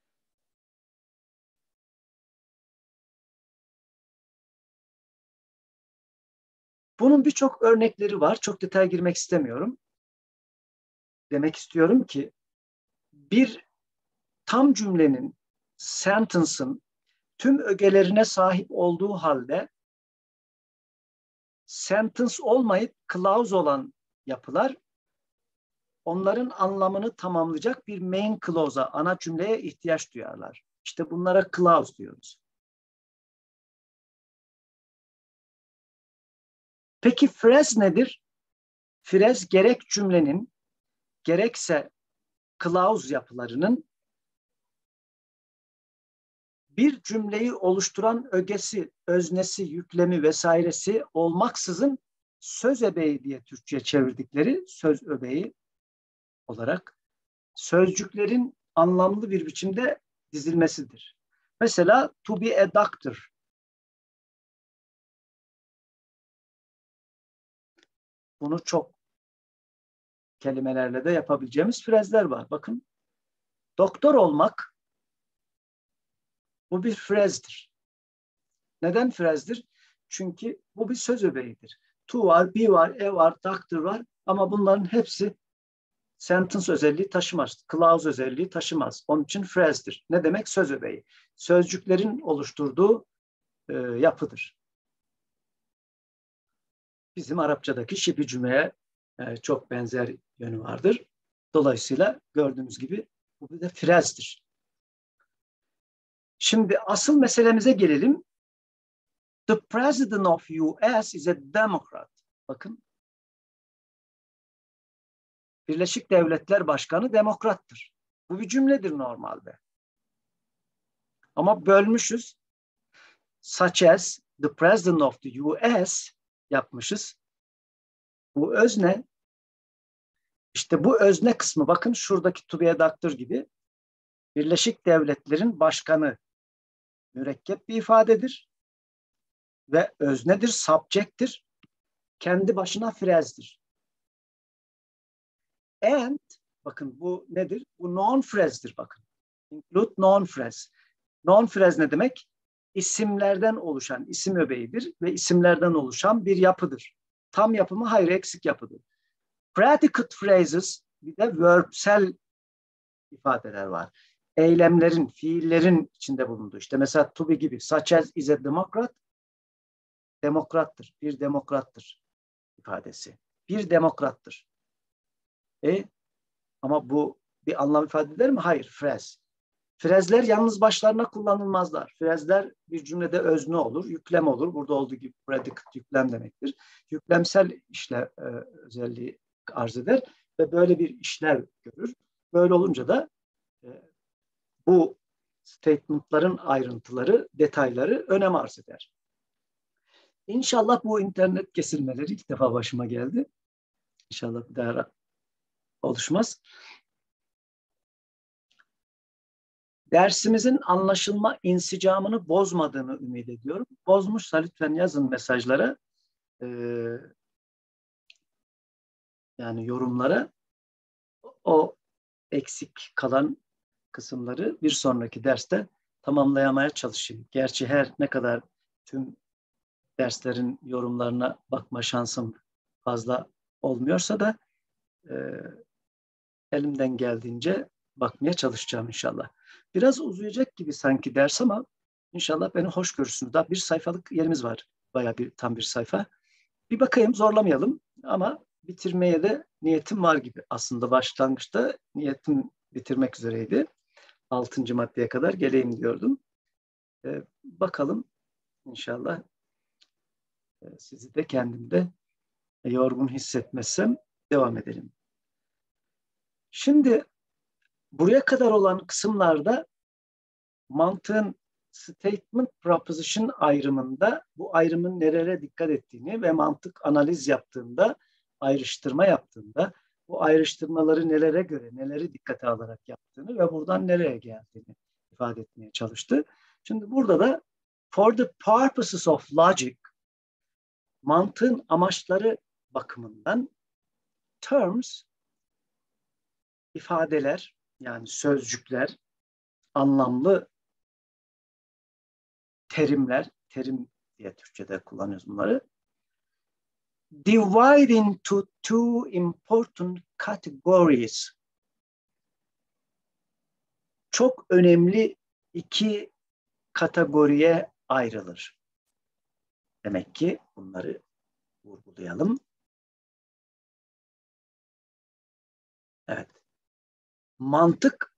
Bunun birçok örnekleri var. Çok detaya girmek istemiyorum. Demek istiyorum ki bir tam cümlenin, sentence'ın tüm ögelerine sahip olduğu halde sentence olmayıp clause olan yapılar onların anlamını tamamlayacak bir main clause'a, ana cümleye ihtiyaç duyarlar. İşte bunlara clause diyoruz. Peki phrase nedir? Phrase gerek cümlenin gerekse clause yapılarının bir cümleyi oluşturan ögesi, öznesi, yüklemi vesairesi olmaksızın söz öbeği diye Türkçe'ye çevirdikleri söz öbeği olarak sözcüklerin anlamlı bir biçimde dizilmesidir. Mesela to be a doctor. Bunu çok kelimelerle de yapabileceğimiz frezler var. Bakın, doktor olmak bu bir frezdir. Neden frezdir? Çünkü bu bir söz öbeğidir. To var, be var, var, doctor var ama bunların hepsi sentence özelliği taşımaz. Clause özelliği taşımaz. Onun için frezdir. Ne demek? Söz öbeği. Sözcüklerin oluşturduğu yapıdır. Bizim Arapçadaki şibi cümleye çok benzer yönü vardır. Dolayısıyla gördüğünüz gibi bu bir de frezdir. Şimdi asıl meselemize gelelim. The President of US is a Democrat. Bakın, Birleşik Devletler Başkanı demokrattır. Bu bir cümledir normalde. Ama bölmüşüz. Such as the President of the US yapmışız. Bu özne. İşte bu özne kısmı, bakın şuradaki to be a doctor gibi, Birleşik Devletler'in başkanı mürekkep bir ifadedir ve öznedir, subject'tir. Kendi başına frezdir. And, bakın bu nedir? Bu noun frezdir bakın. Include noun phrase. Noun phrase ne demek? İsimlerden oluşan, isim öbeğidir ve isimlerden oluşan bir yapıdır. Tam yapı mı? Hayır, eksik yapıdır. Predicate phrases, bir de verbsel ifadeler var. Eylemlerin, fiillerin içinde bulunduğu. İşte mesela to be gibi. Such as is a democrat. Demokrattır. Bir demokrattır ifadesi. Bir demokrattır. Ama bu bir anlam ifade eder mi? Hayır. Phrase. Frezler yalnız başlarına kullanılmazlar. Frezler bir cümlede özne olur, yüklem olur. Burada olduğu gibi predicate yüklem demektir. Yüklemsel özelliği arz eder ve böyle bir işlev görür. Böyle olunca da bu statement'ların ayrıntıları, detayları önem arz eder. İnşallah bu internet kesilmeleri ilk defa başıma geldi. İnşallah bir daha oluşmaz. Dersimizin anlaşılma insicamını bozmadığını ümit ediyorum. Bozmuşsa lütfen yazın mesajlara, yani yorumlara. O eksik kalan kısımları bir sonraki derste tamamlayamaya çalışayım. Gerçi her ne kadar tüm derslerin yorumlarına bakma şansım fazla olmuyorsa da elimden geldiğince bakmaya çalışacağım inşallah. Biraz uzayacak gibi sanki ders ama inşallah beni hoş görürsünüz. Daha bir sayfalık yerimiz var. Bayağı tam bir sayfa. Bir bakayım, zorlamayalım ama bitirmeye de niyetim var gibi. Aslında başlangıçta niyetim bitirmek üzereydi. 6. maddeye kadar geleyim diyordum. Bakalım inşallah sizi de kendimde yorgun hissetmezsem devam edelim. Şimdi buraya kadar olan kısımlarda mantığın statement proposition ayrımında bu ayrımın nerelere dikkat ettiğini ve mantık analiz yaptığında, ayrıştırma yaptığında bu ayrıştırmaları nelere göre, neleri dikkate alarak yaptığını ve buradan nereye geldiğini ifade etmeye çalıştı. Şimdi burada da for the purposes of logic, mantığın amaçları bakımından terms, ifadeler, yani sözcükler, anlamlı terimler, terim diye Türkçe'de kullanıyoruz bunları. Divide into two important categories. Çok önemli iki kategoriye ayrılır. Demek ki bunları vurgulayalım. Evet. Mantık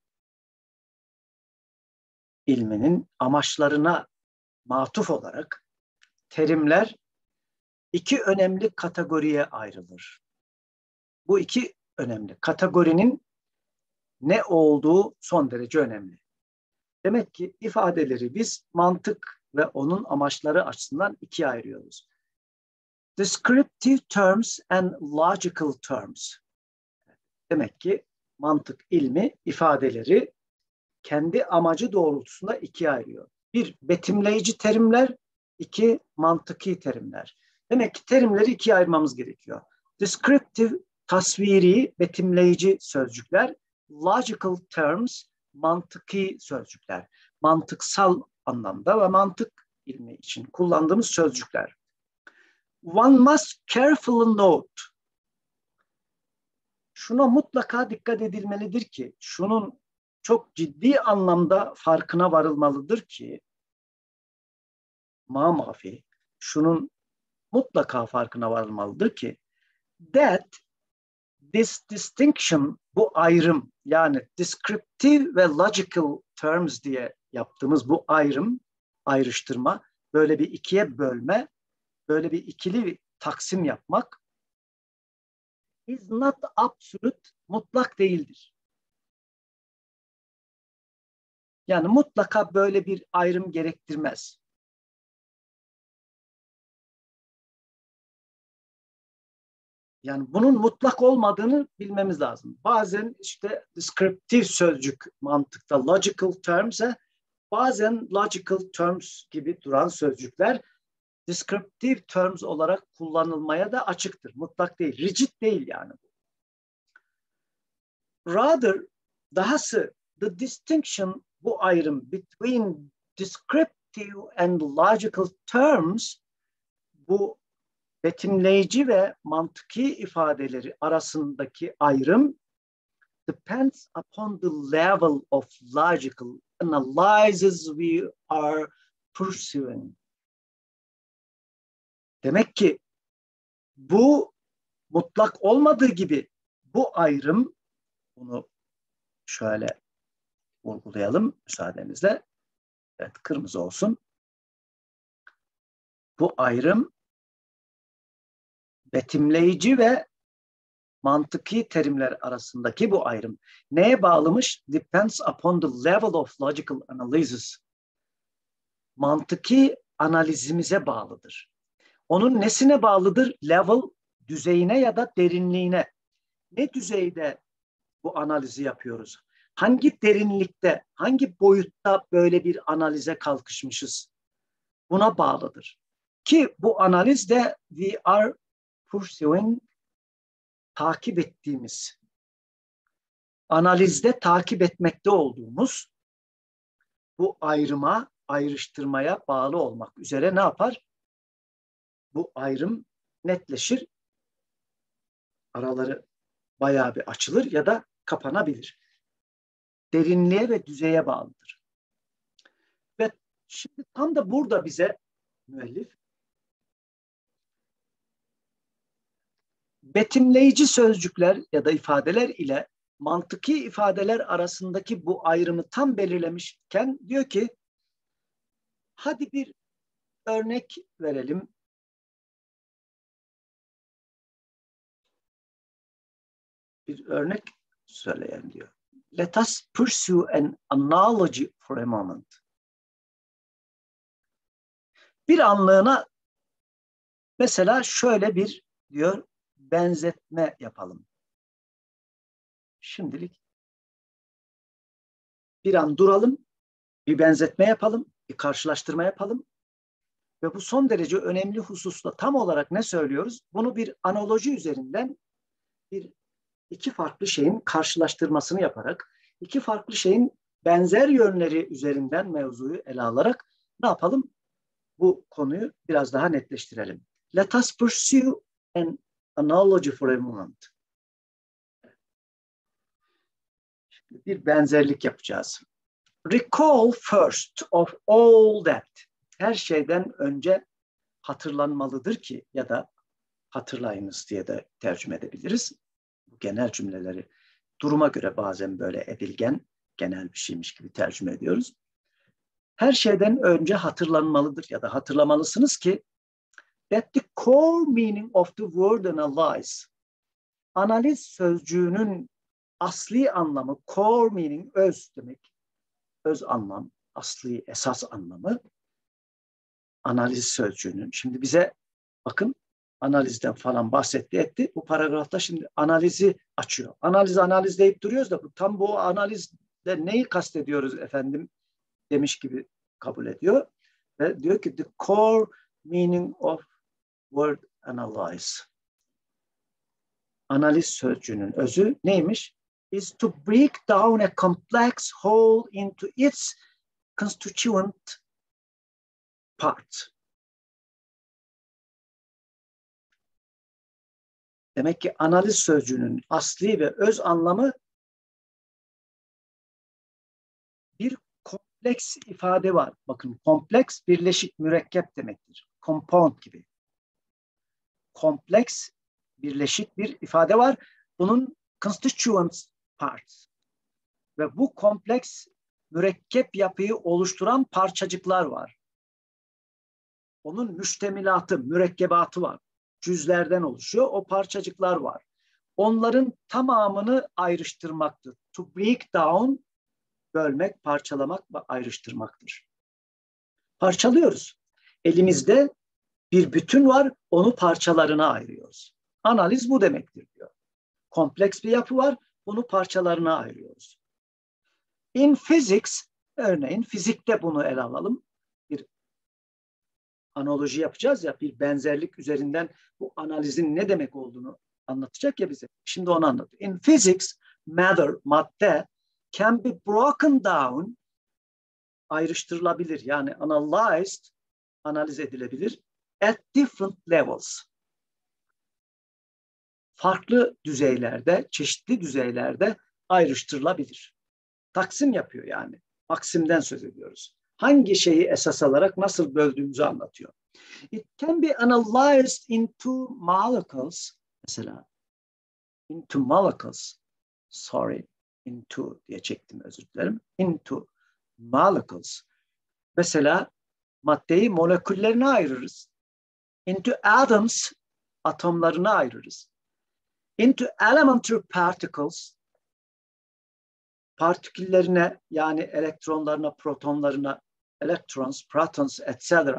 ilminin amaçlarına matuf olarak terimler iki önemli kategoriye ayrılır. Bu iki önemli kategorinin ne olduğu son derece önemli. Demek ki ifadeleri biz mantık ve onun amaçları açısından ikiye ayırıyoruz. Descriptive terms and logical terms. Demek ki mantık ilmi ifadeleri kendi amacı doğrultusunda ikiye ayırıyor. Bir, betimleyici terimler, iki, mantıki terimler. Demek ki terimleri ikiye ayırmamız gerekiyor. Descriptive, tasviri, betimleyici sözcükler. Logical terms, mantıki sözcükler. Mantıksal anlamda ve mantık ilmi için kullandığımız sözcükler. One must carefully note. Şuna mutlaka dikkat edilmelidir ki, şunun çok ciddi anlamda farkına varılmalıdır ki, mamafi, şunun mutlaka farkına varılmalıdır ki, that this distinction, bu ayrım, yani descriptive ve logical terms diye yaptığımız bu ayrım, ayrıştırma, böyle bir ikiye bölme, böyle bir ikili taksim yapmak is not absolute, mutlak değildir. Yani mutlaka böyle bir ayrım gerektirmez. Yani bunun mutlak olmadığını bilmemiz lazım. Bazen işte descriptive sözcük mantıkta logical terms'e, bazen logical terms gibi duran sözcükler descriptive terms olarak kullanılmaya da açıktır. Mutlak değil, rigid değil yani. Rather, dahası the distinction, bu ayrım between descriptive and logical terms, bu betimleyici ve mantıki ifadeleri arasındaki ayrım depends upon the level of logical analysis we are pursuing. Demek ki bu mutlak olmadığı gibi bu ayrım, bunu şöyle vurgulayalım müsaadenizle. Evet, kırmızı olsun. Bu ayrım betimleyici ve mantıki terimler arasındaki bu ayrım neye bağlımış? Depends upon the level of logical analysis. Mantıki analizimize bağlıdır. Onun nesine bağlıdır? Level, düzeyine ya da derinliğine. Ne düzeyde bu analizi yapıyoruz? Hangi derinlikte, hangi boyutta böyle bir analize kalkışmışız? Buna bağlıdır. Ki bu analizde we are pursuing, takip ettiğimiz, analizde takip etmekte olduğumuz bu ayrıma, ayrıştırmaya bağlı olmak üzere ne yapar? Bu ayrım netleşir, araları bayağı bir açılır ya da kapanabilir. Derinliğe ve düzeye bağlıdır. Ve şimdi tam da burada bize müellif betimleyici sözcükler ya da ifadeler ile mantıki ifadeler arasındaki bu ayrımı tam belirlemişken diyor ki, hadi bir örnek verelim. Bir örnek söyleyelim diyor. Let us pursue an analogy for a moment. Bir anlığına mesela şöyle bir diyor benzetme yapalım. Şimdilik bir an duralım, bir benzetme yapalım, bir karşılaştırma yapalım. Ve bu son derece önemli hususta tam olarak ne söylüyoruz? Bunu bir analoji üzerinden iki farklı şeyin karşılaştırmasını yaparak, iki farklı şeyin benzer yönleri üzerinden mevzuyu ele alarak ne yapalım? Bu konuyu biraz daha netleştirelim. Let us pursue an analogy for a moment. Şimdi bir benzerlik yapacağız. Recall first of all that. Her şeyden önce hatırlanmalıdır ki, ya da hatırlayınız diye de tercüme edebiliriz. Bu genel cümleleri duruma göre bazen böyle edilgen, genel bir şeymiş gibi tercüme ediyoruz. Her şeyden önce hatırlanmalıdır ya da hatırlamalısınız ki that the core meaning of the word analyze, analiz sözcüğünün asli anlamı, core meaning öz demek, öz anlam, asli, esas anlamı analiz sözcüğünün. Şimdi bize bakın, analizden falan bahsetti etti. Bu paragrafta şimdi analizi açıyor. Analiz deyip duruyoruz da tam bu analizde neyi kastediyoruz efendim demiş gibi kabul ediyor. Ve diyor ki the core meaning of word analyze. Analiz sözcüğünün özü neymiş? Is to break down a complex whole into its constituent parts. Demek ki analiz sözcüğünün asli ve öz anlamı bir kompleks ifade var. Bakın, kompleks birleşik mürekkep demektir. Compound gibi. Kompleks birleşik bir ifade var. Bunun constituent parts ve bu kompleks mürekkep yapıyı oluşturan parçacıklar var. Onun müştemilatı, mürekkebatı var. Cüzlerden oluşuyor. O parçacıklar var. Onların tamamını ayrıştırmaktır. To break down, bölmek, parçalamak ve ayrıştırmaktır. Parçalıyoruz. Elimizde bir bütün var, onu parçalarına ayırıyoruz. Analiz bu demektir diyor. Kompleks bir yapı var, bunu parçalarına ayırıyoruz. In physics, örneğin fizikte bunu ele alalım. Bir analoji yapacağız ya, bir benzerlik üzerinden bu analizin ne demek olduğunu anlatacak ya bize. Şimdi onu anlatıyor. In physics, matter, madde can be broken down, ayrıştırılabilir, yani analyzed, analiz edilebilir at different levels. Farklı düzeylerde, çeşitli düzeylerde ayrıştırılabilir. Taksim yapıyor yani. Maksimden söz ediyoruz. Hangi şeyi esas alarak nasıl böldüğümüzü anlatıyor. It can be analyzed into molecules. Mesela into molecules. Sorry, into diye çektim, özür dilerim. Into molecules. Mesela maddeyi moleküllerine ayırırız. Into atoms, atomlarına ayırırız. Into elementary particles, partiküllerine, yani elektronlarına, protonlarına, electrons, protons, etc.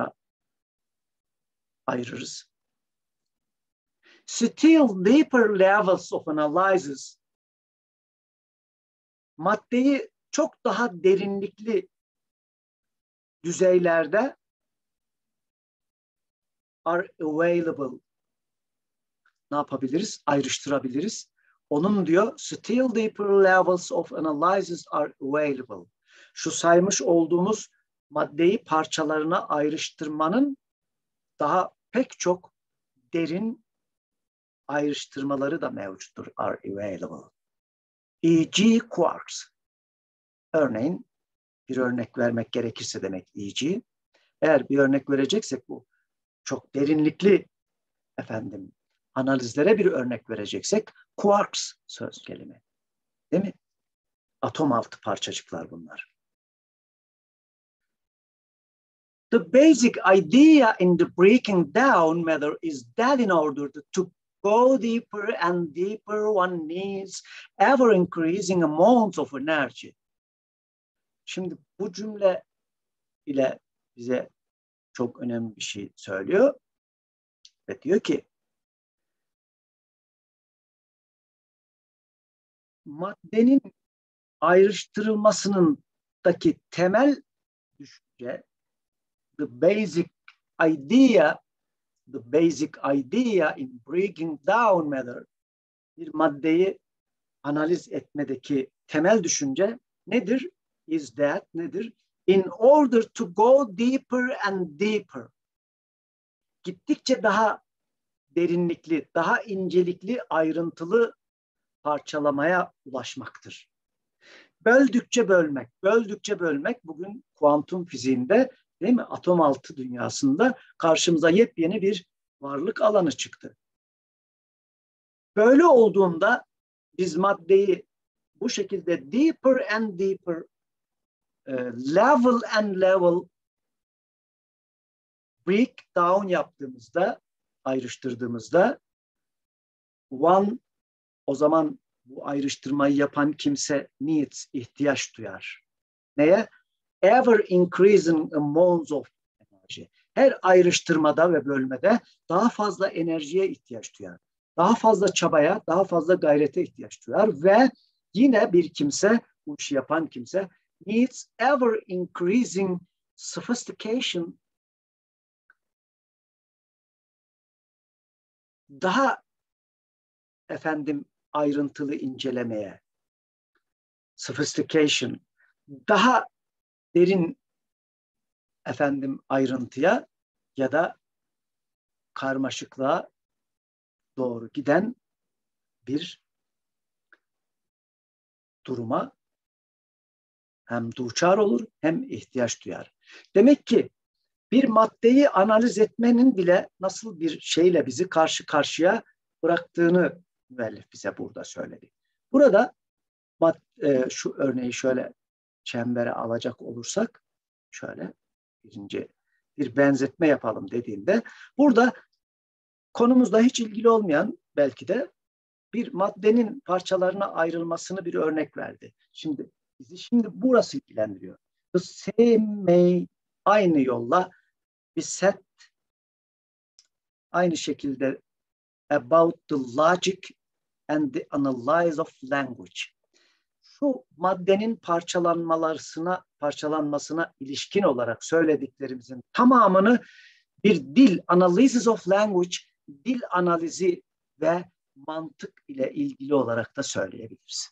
ayırırız. Still deeper levels of analysis, maddeyi çok daha derinlikli düzeylerde are available. Ne yapabiliriz? Ayrıştırabiliriz. Onun diyor, still deeper levels of analysis are available. Şu saymış olduğumuz maddeyi parçalarına ayrıştırmanın daha pek çok derin ayrıştırmaları da mevcuttur. Are available. E.g. quarks. Örneğin bir örnek vermek gerekirse demek e.g. Eğer bir örnek vereceksek bu çok derinlikli analizlere bir örnek vereceksek quarks söz gelimi. Değil mi? Atom altı parçacıklar bunlar. The basic idea in the breaking down matter is that in order to go deeper and deeper one needs ever increasing amounts of energy. Şimdi bu cümle ile bize çok önemli bir şey söylüyor ve diyor ki maddenin ayrıştırılmasındaki temel düşünce, the basic idea in breaking down matter, bir maddeyi analiz etmedeki temel düşünce nedir? Is that nedir? In order to go deeper and deeper. Gittikçe daha derinlikli, daha incelikli, ayrıntılı parçalamaya ulaşmaktır. Böldükçe bölmek, böldükçe bölmek bugün kuantum fiziğinde, değil mi? Atom altı dünyasında karşımıza yepyeni bir varlık alanı çıktı. Böyle olduğunda biz maddeyi bu şekilde deeper and deeper, level and level break down yaptığımızda, ayrıştırdığımızda o zaman bu ayrıştırmayı yapan kimse needs, ihtiyaç duyar. Neye? Ever increasing amounts of energy. Her ayrıştırmada ve bölmede daha fazla enerjiye ihtiyaç duyar. Daha fazla çabaya, daha fazla gayrete ihtiyaç duyar ve yine bir kimse, bu işi yapan kimse needs ever increasing sophistication, daha efendim ayrıntılı incelemeye, sophistication, daha derin efendim ayrıntıya ya da karmaşıklığa doğru giden bir duruma hem duçar olur hem ihtiyaç duyar. Demek ki bir maddeyi analiz etmenin bile nasıl bir şeyle bizi karşı karşıya bıraktığını müellif bize burada söyledi. Burada şu örneği şöyle çembere alacak olursak, şöyle bir benzetme yapalım dediğinde, burada konumuzla hiç ilgili olmayan belki de bir maddenin parçalarına ayrılmasını bir örnek verdi. Bizi burası ilgilendiriyor. The same may, aynı yolla bir set, aynı şekilde about the logic and the analysis of language. Şu maddenin parçalanmasına ilişkin olarak söylediklerimizin tamamını bir dil, analysis of language, dil analizi ve mantık ile ilgili olarak da söyleyebiliriz.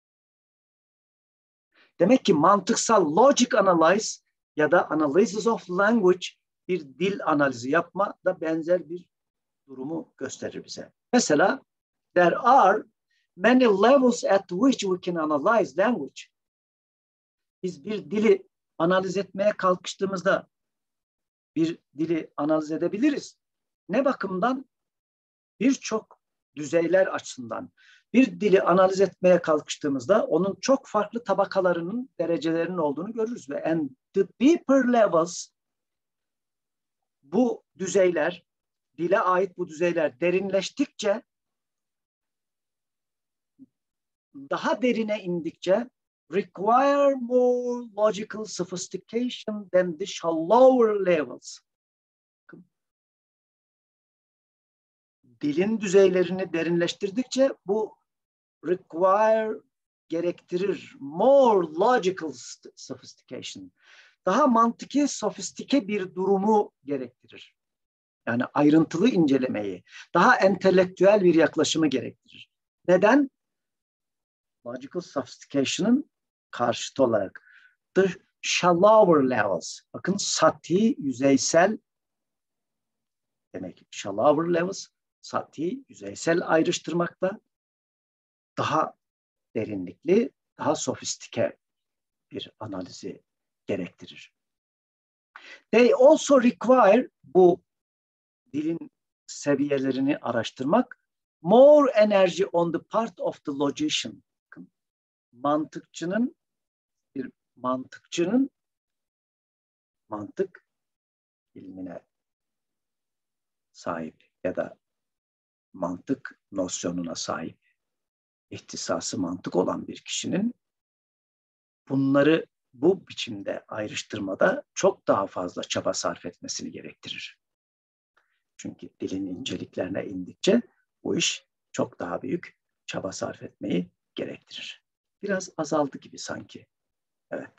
Demek ki mantıksal logic analyze ya da analysis of language, bir dil analizi yapma da benzer bir durumu gösterir bize. Mesela there are many levels at which we can analyze language. Biz bir dili analiz etmeye kalkıştığımızda bir dili analiz edebiliriz. Ne bakımdan? Birçok düzeyler açısından. Bir dili analiz etmeye kalkıştığımızda onun çok farklı tabakalarının, derecelerinin olduğunu görürüz. And the deeper levels, bu düzeyler, dile ait bu düzeyler derinleştikçe, daha derine indikçe, require more logical sophistication than the shallower levels. Dilin düzeylerini derinleştirdikçe bu gerektirir more logical sophistication. Daha mantıki, sofistike bir durumu gerektirir. Yani ayrıntılı incelemeyi, daha entelektüel bir yaklaşımı gerektirir. Neden? Logical sophistication'ın karşıtı olarak the shallower levels. Bakın sati, yüzeysel demek. Shallower levels, sati, yüzeysel ayrıştırmakta, daha derinlikli, daha sofistike bir analizi gerektirir. They also require, bu dilin seviyelerini araştırmak, more energy on the part of the logician. Mantıkçının mantık ilmine sahip ya da mantık nosyonuna sahip, ihtisası mantık olan bir kişinin bunları bu biçimde ayrıştırmada çok daha fazla çaba sarf etmesini gerektirir. Çünkü dilin inceliklerine indikçe bu iş çok daha büyük çaba sarf etmeyi gerektirir. Biraz azaldı gibi sanki. Evet.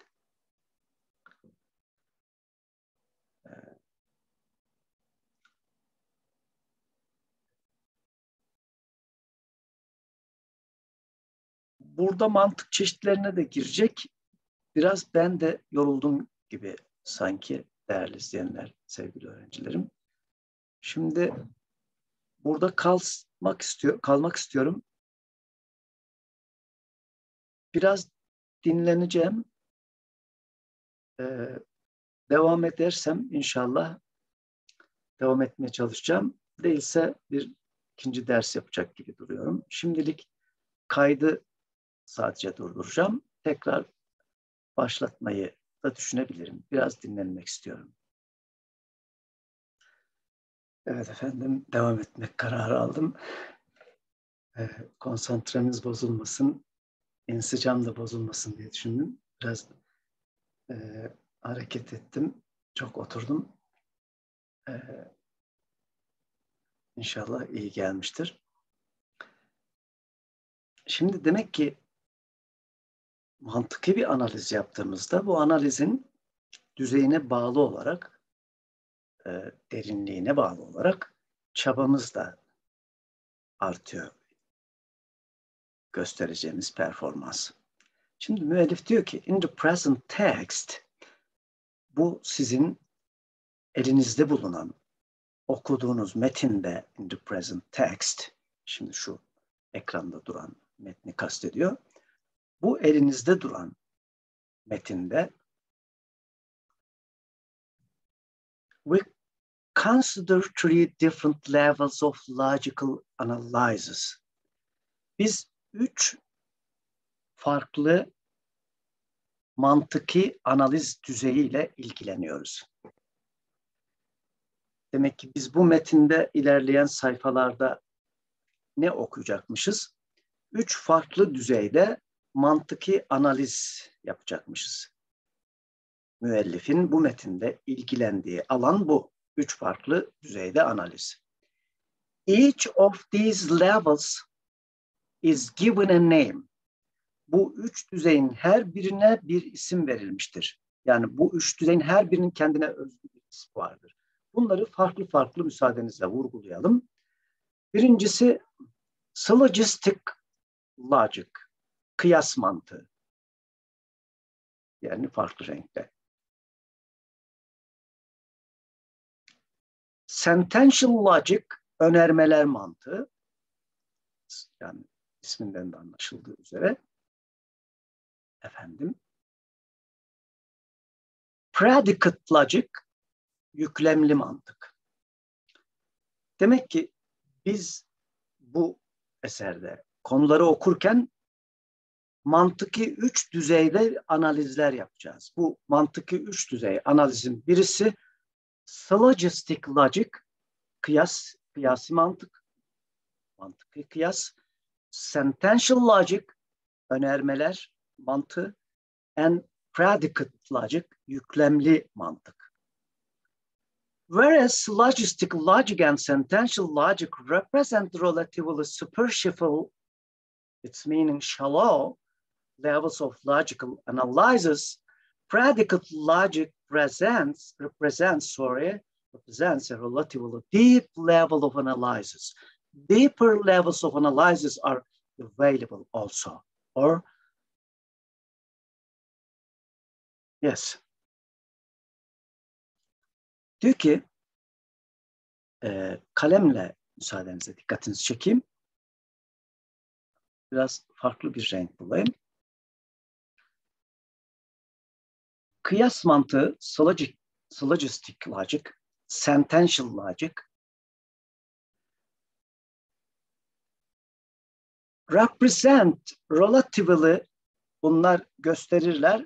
Burada mantık çeşitlerine de girecek. Biraz ben de yoruldum gibi sanki değerli izleyenler, sevgili öğrencilerim. Şimdi burada kalmak istiyorum. Biraz dinleneceğim. Devam edersem inşallah devam etmeye çalışacağım. Değilse bir ikinci ders yapacak gibi duruyorum. Şimdilik kaydı sadece durduracağım. Tekrar başlatmayı da düşünebilirim. Biraz dinlenmek istiyorum. Evet efendim, devam etmek kararı aldım. Konsantremiz bozulmasın, insicam da bozulmasın diye düşündüm. Biraz hareket ettim, çok oturdum. İnşallah iyi gelmiştir. Şimdi demek ki mantıklı bir analiz yaptığımızda bu analizin düzeyine bağlı olarak, derinliğine bağlı olarak çabamız da artıyor. göstereceğiniz performans. Şimdi müellif diyor ki in the present text, bu sizin elinizde bulunan okuduğunuz metinde in the present text, şimdi şu ekranda duran metni kastediyor. Bu elinizde duran metinde we consider three different levels of logical analysis. Biz 3 farklı mantıki analiz düzeyiyle ilgileniyoruz. Demek ki biz bu metinde ilerleyen sayfalarda ne okuyacakmışız? 3 farklı düzeyde mantıki analiz yapacakmışız. Müellifin bu metinde ilgilendiği alan bu. 3 farklı düzeyde analiz. Each of these levels is given a name. Bu 3 düzeyin her birine bir isim verilmiştir. Yani bu 3 düzeyin her birinin kendine özgü bir ismi vardır. Bunları farklı farklı müsaadenizle vurgulayalım. Birincisi syllogistic logic, kıyas mantığı. Yani farklı renkte. Sentential logic, önermeler mantığı. Yani isminden de anlaşıldığı üzere. Predicate logic, yüklemli mantık. Demek ki biz bu eserde konuları okurken mantıki 3 düzeyde analizler yapacağız. Bu mantıki 3 düzey analizin birisi syllogistic logic, kıyasi mantık, mantıki kıyas, sentential logic, önermeler mantığı, and predicate logic, yüklemli mantık. Whereas syllogistic logic and sentential logic represent relatively superficial, its meaning shallow, levels of logical analysis, predicate logic represents a relatively deep level of analysis. Deeper levels of analysis are available also. Or, yes. Diyor ki, kalemle müsaadenizle dikkatinizi çekeyim. Biraz farklı bir renk bulayım. Kıyas mantığı, syllogistic logic, sentential logic, represent, relatively, bunlar gösterirler,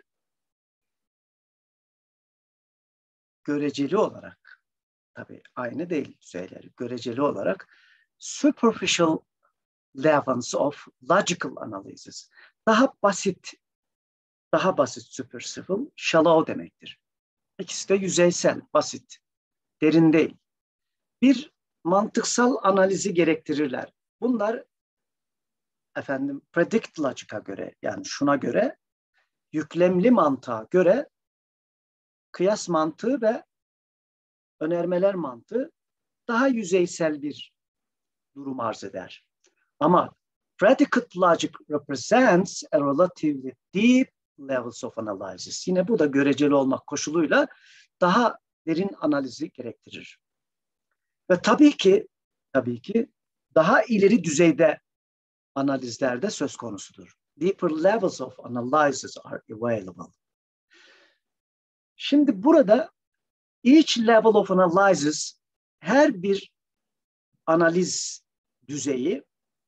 göreceli olarak, tabii aynı değil düzeyleri, göreceli olarak, superficial levels of logical analysis, daha basit superficial, shallow demektir. İkisi de yüzeysel, basit, derin değil. Bir mantıksal analizi gerektirirler. Bunlar predict logic'a göre, yani şuna göre, yüklemli mantığa göre kıyas mantığı ve önermeler mantığı daha yüzeysel bir durum arz eder. Ama predicate logic represents a relatively deep levels of analysis. Yine bu da göreceli olmak koşuluyla daha derin analizi gerektirir. Ve tabii ki daha ileri düzeyde analizler de söz konusudur. Deeper levels of analysis are available. Şimdi burada each level of analysis, her bir analiz düzeyi,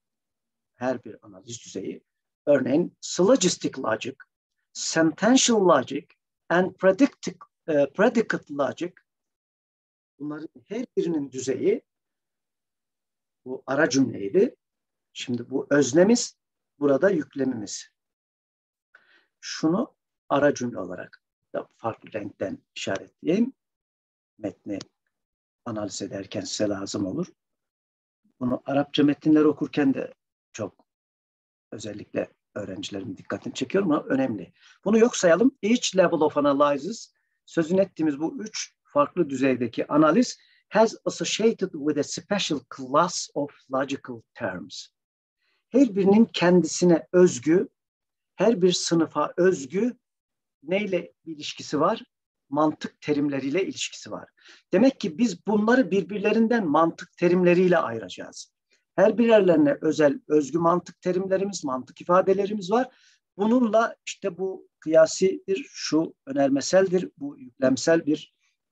örneğin syllogistic logic, sentential logic and predicate logic, bunların her birinin düzeyi, bu ara cümleydi. Şimdi bu öznemiz, burada yüklemimiz. Şunu ara cümle olarak da farklı renkten işaretleyeyim. Metni analiz ederken size lazım olur. Bunu Arapça metinleri okurken de çok özellikle öğrencilerin dikkatini çekiyorum ama önemli. Bunu yok sayalım. Each level of analysis, sözünü ettiğimiz bu 3 farklı düzeydeki analiz has associated with a special class of logical terms. her birinin kendisine özgü, her bir sınıfa özgü neyle ilişkisi var? Mantık terimleriyle ilişkisi var. Demek ki biz bunları birbirlerinden mantık terimleriyle ayıracağız. Her birerlerine özel, özgü mantık terimlerimiz, mantık ifadelerimiz var. Bununla işte bu kıyasidir, şu önermeseldir, bu yüklemsel bir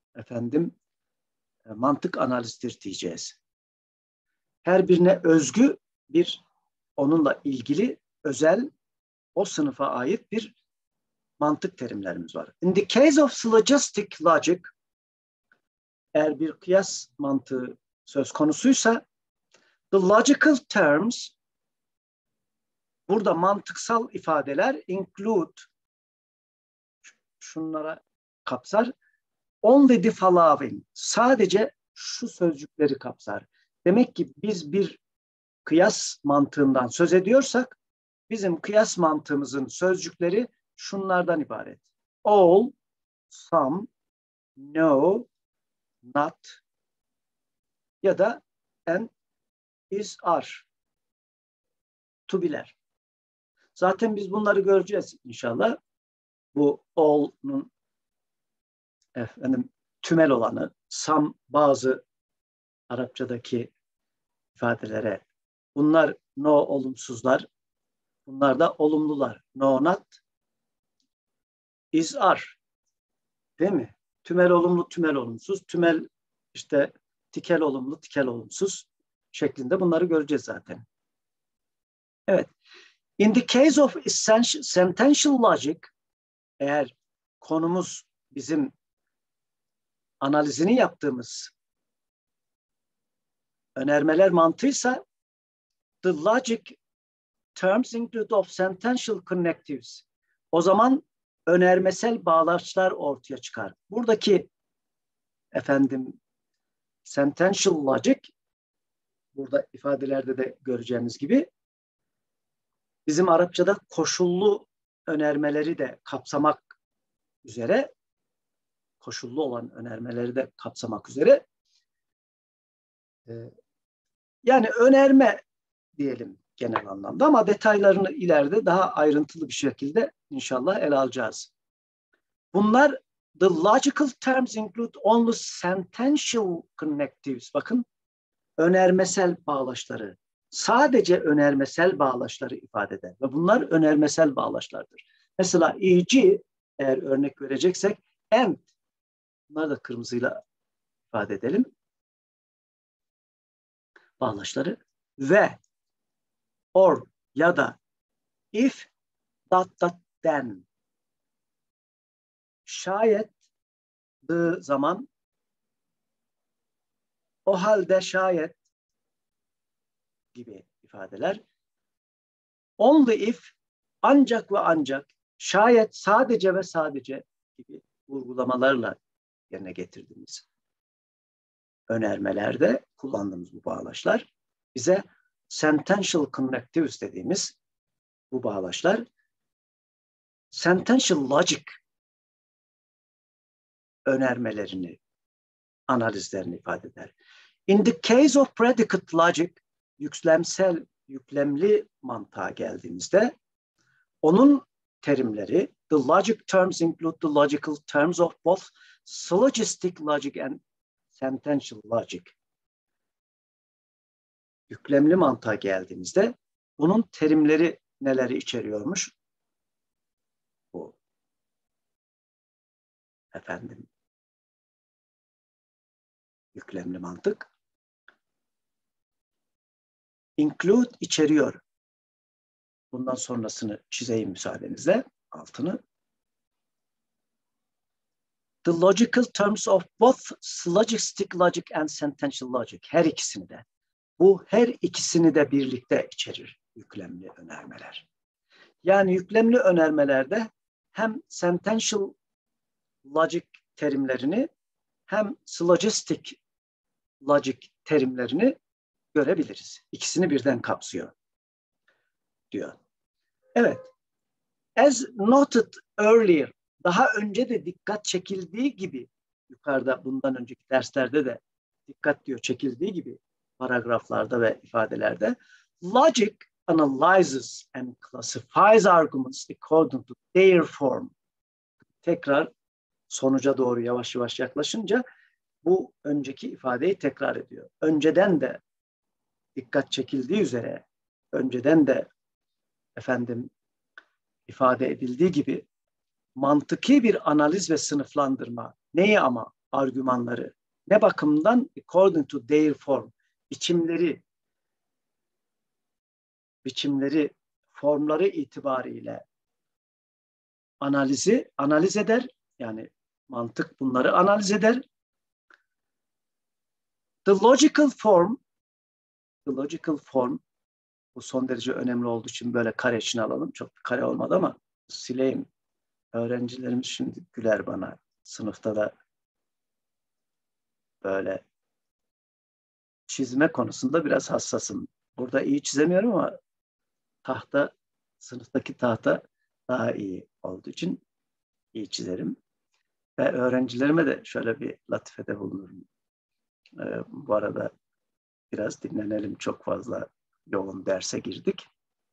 mantık analizdir diyeceğiz. Her birine özgü bir, onunla ilgili özel, o sınıfa ait bir mantık terimlerimiz var. In the case of syllogistic logic, eğer bir kıyas mantığı söz konusuysa, the logical terms, burada mantıksal ifadeler include, şunlara kapsar, only the following, sadece şu sözcükleri kapsar. Demek ki biz bir kıyas mantığından söz ediyorsak, bizim kıyas mantığımızın sözcükleri şunlardan ibaret. All, some, no, not ya da and, is, are, to be'ler. Zaten biz bunları göreceğiz inşallah. Bu all'un tümel olanı, some bazı Arapçadaki ifadelere, bunlar no olumsuzlar, bunlar da olumlular. No, not, is, are. Değil mi? Tümel olumlu, tümel olumsuz, tümel işte tikel olumlu, tikel olumsuz şeklinde bunları göreceğiz zaten. Evet. In the case of sentential logic, eğer konumuz bizim analizini yaptığımız önermeler mantığıysa, the logic terms include of sentential connectives. O zaman önermesel bağlaçlar ortaya çıkar. Buradaki sentential logic, burada ifadelerde de göreceğiniz gibi, bizim Arapçada koşullu önermeleri de kapsamak üzere, koşullu olan önermeleri de kapsamak üzere, yani önerme diyelim genel anlamda, ama detaylarını ileride daha ayrıntılı bir şekilde inşallah ele alacağız. Bunlar, the logical terms include only sentential connectives. Bakın, önermesel bağlaçları, sadece önermesel bağlaçları ifade eder ve bunlar önermesel bağlaçlardır. Mesela e.g. eğer örnek vereceksek, and, bunları da kırmızıyla ifade edelim, bağlaçları, ve, or ya da if, then, şayet zaman, o halde şayet gibi ifadeler. Only if, ancak ve ancak, şayet, sadece ve sadece gibi vurgulamalarla yerine getirdiğimiz önermelerde kullandığımız bu bağlaçlar bize sentential connectives dediğimiz bu bağlaçlar sentential logic önermelerini, analizlerini ifade eder. In the case of predicate logic, yüklemli mantığa geldiğimizde, onun terimleri, the logic terms include the logical terms of both syllogistic logic and sentential logic. Yüklemli mantığa geldiğimizde, bunun terimleri neleri içeriyormuş? Bu yüklemli mantık. Include içeriyor. Bundan sonrasını çizeyim müsaadenizle, altını. The logical terms of both syllogistic logic and sentential logic. Her ikisini de. Bu her ikisini de birlikte içerir yüklemli önermeler. Yani yüklemli önermelerde hem sentential logic terimlerini hem syllogistic logic terimlerini görebiliriz. İkisini birden kapsıyor diyor. Evet. As noted earlier, daha önce de dikkat çekildiği gibi, yukarıda bundan önceki derslerde de dikkat çekildiği gibi paragraflarda ve ifadelerde, logic analyzes and classifies arguments according to their form. Tekrar sonuca doğru yavaş yavaş yaklaşınca bu önceki ifadeyi tekrar ediyor. Önceden de dikkat çekildiği üzere, önceden de ifade edildiği gibi mantıki bir analiz ve sınıflandırma. Neyi ama? Argümanları. Ne bakımdan? According to their form. Biçimleri, formları itibariyle analiz eder. Yani mantık bunları analiz eder. The logical form bu son derece önemli olduğu için böyle kare için alalım. Çok kare olmadı ama sileyim. Öğrencilerimiz şimdi güler bana. Sınıfta da böyle çizme konusunda biraz hassasım. Burada iyi çizemiyorum ama sınıftaki tahta daha iyi olduğu için iyi çizerim. Ve öğrencilerime de şöyle bir latifede bulunurum. Bu arada biraz dinlenelim. Çok fazla yoğun derse girdik.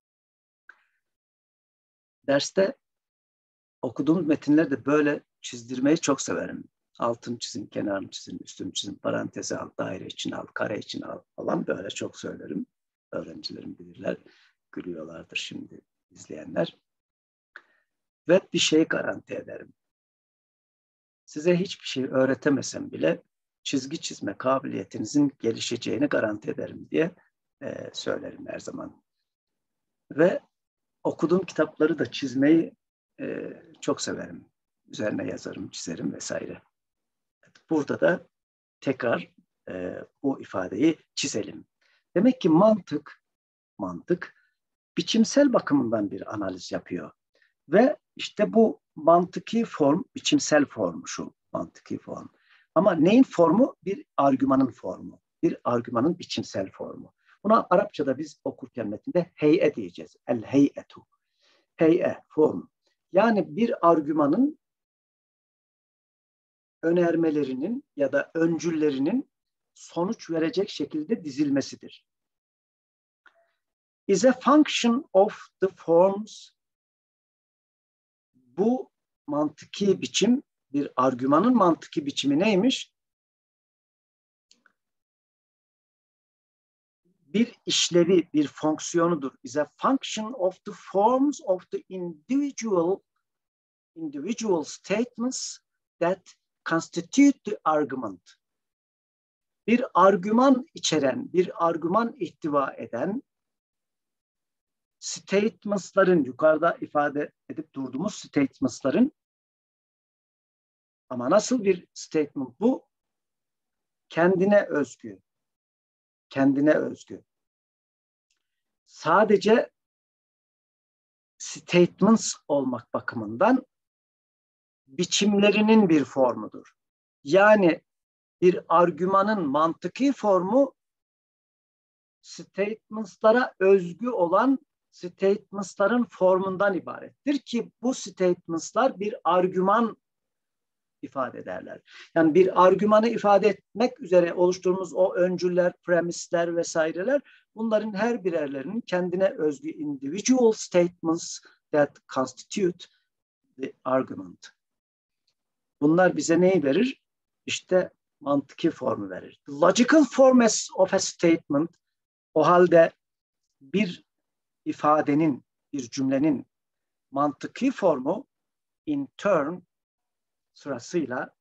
Derste okuduğumuz metinleri de böyle çizdirmeyi çok severim. Altını çizin, kenarını çizin, üstünü çizin, parantezi al, daire için al, kare için al falan böyle çok söylerim. Öğrencilerim bilirler. Gülüyorlardır şimdi izleyenler. Ve bir şey garanti ederim. Size hiçbir şey öğretemesem bile çizgi çizme kabiliyetinizin gelişeceğini garanti ederim diye söylerim her zaman. Ve okuduğum kitapları da çizmeyi çok severim. Üzerine yazarım, çizerim vesaire. Burada da tekrar bu ifadeyi çizelim. Demek ki mantık biçimsel bakımından bir analiz yapıyor. Ve işte bu mantıki form, biçimsel form şu mantıki form. Ama neyin formu? Bir argümanın formu. Bir argümanın biçimsel formu. Buna Arapçada biz okurken metinde hey'e diyeceğiz. El hey'etu. Hey'e, form. Yani bir argümanın önermelerinin ya da öncüllerinin sonuç verecek şekilde dizilmesidir. Is a function of the forms. Bu mantıki biçim, bir argümanın mantıki biçimi neymiş? Bir işlevi, bir fonksiyonudur. Is a function of the forms of the individual statements that constitute the argument. Bir argüman içeren, bir argüman ihtiva eden statements'ların, yukarıda ifade edip durduğumuz statements'ların, ama nasıl bir statement bu? Kendine özgü. Kendine özgü. Sadece statements olmak bakımından biçimlerinin bir formudur. Yani bir argümanın mantıki formu statements'lara özgü olan statements'ların formundan ibarettir ki bu statements'lar bir argüman ifade ederler. Yani bir argümanı ifade etmek üzere oluşturduğumuz o öncüller, premisler vesaireler, bunların her birerlerinin kendine özgü individual statements that constitute the argument. Bunlar bize neyi verir? İşte mantıki formu verir. The logical form of a statement, o halde bir ifadenin, bir cümlenin mantıki formu in turn sırasıyla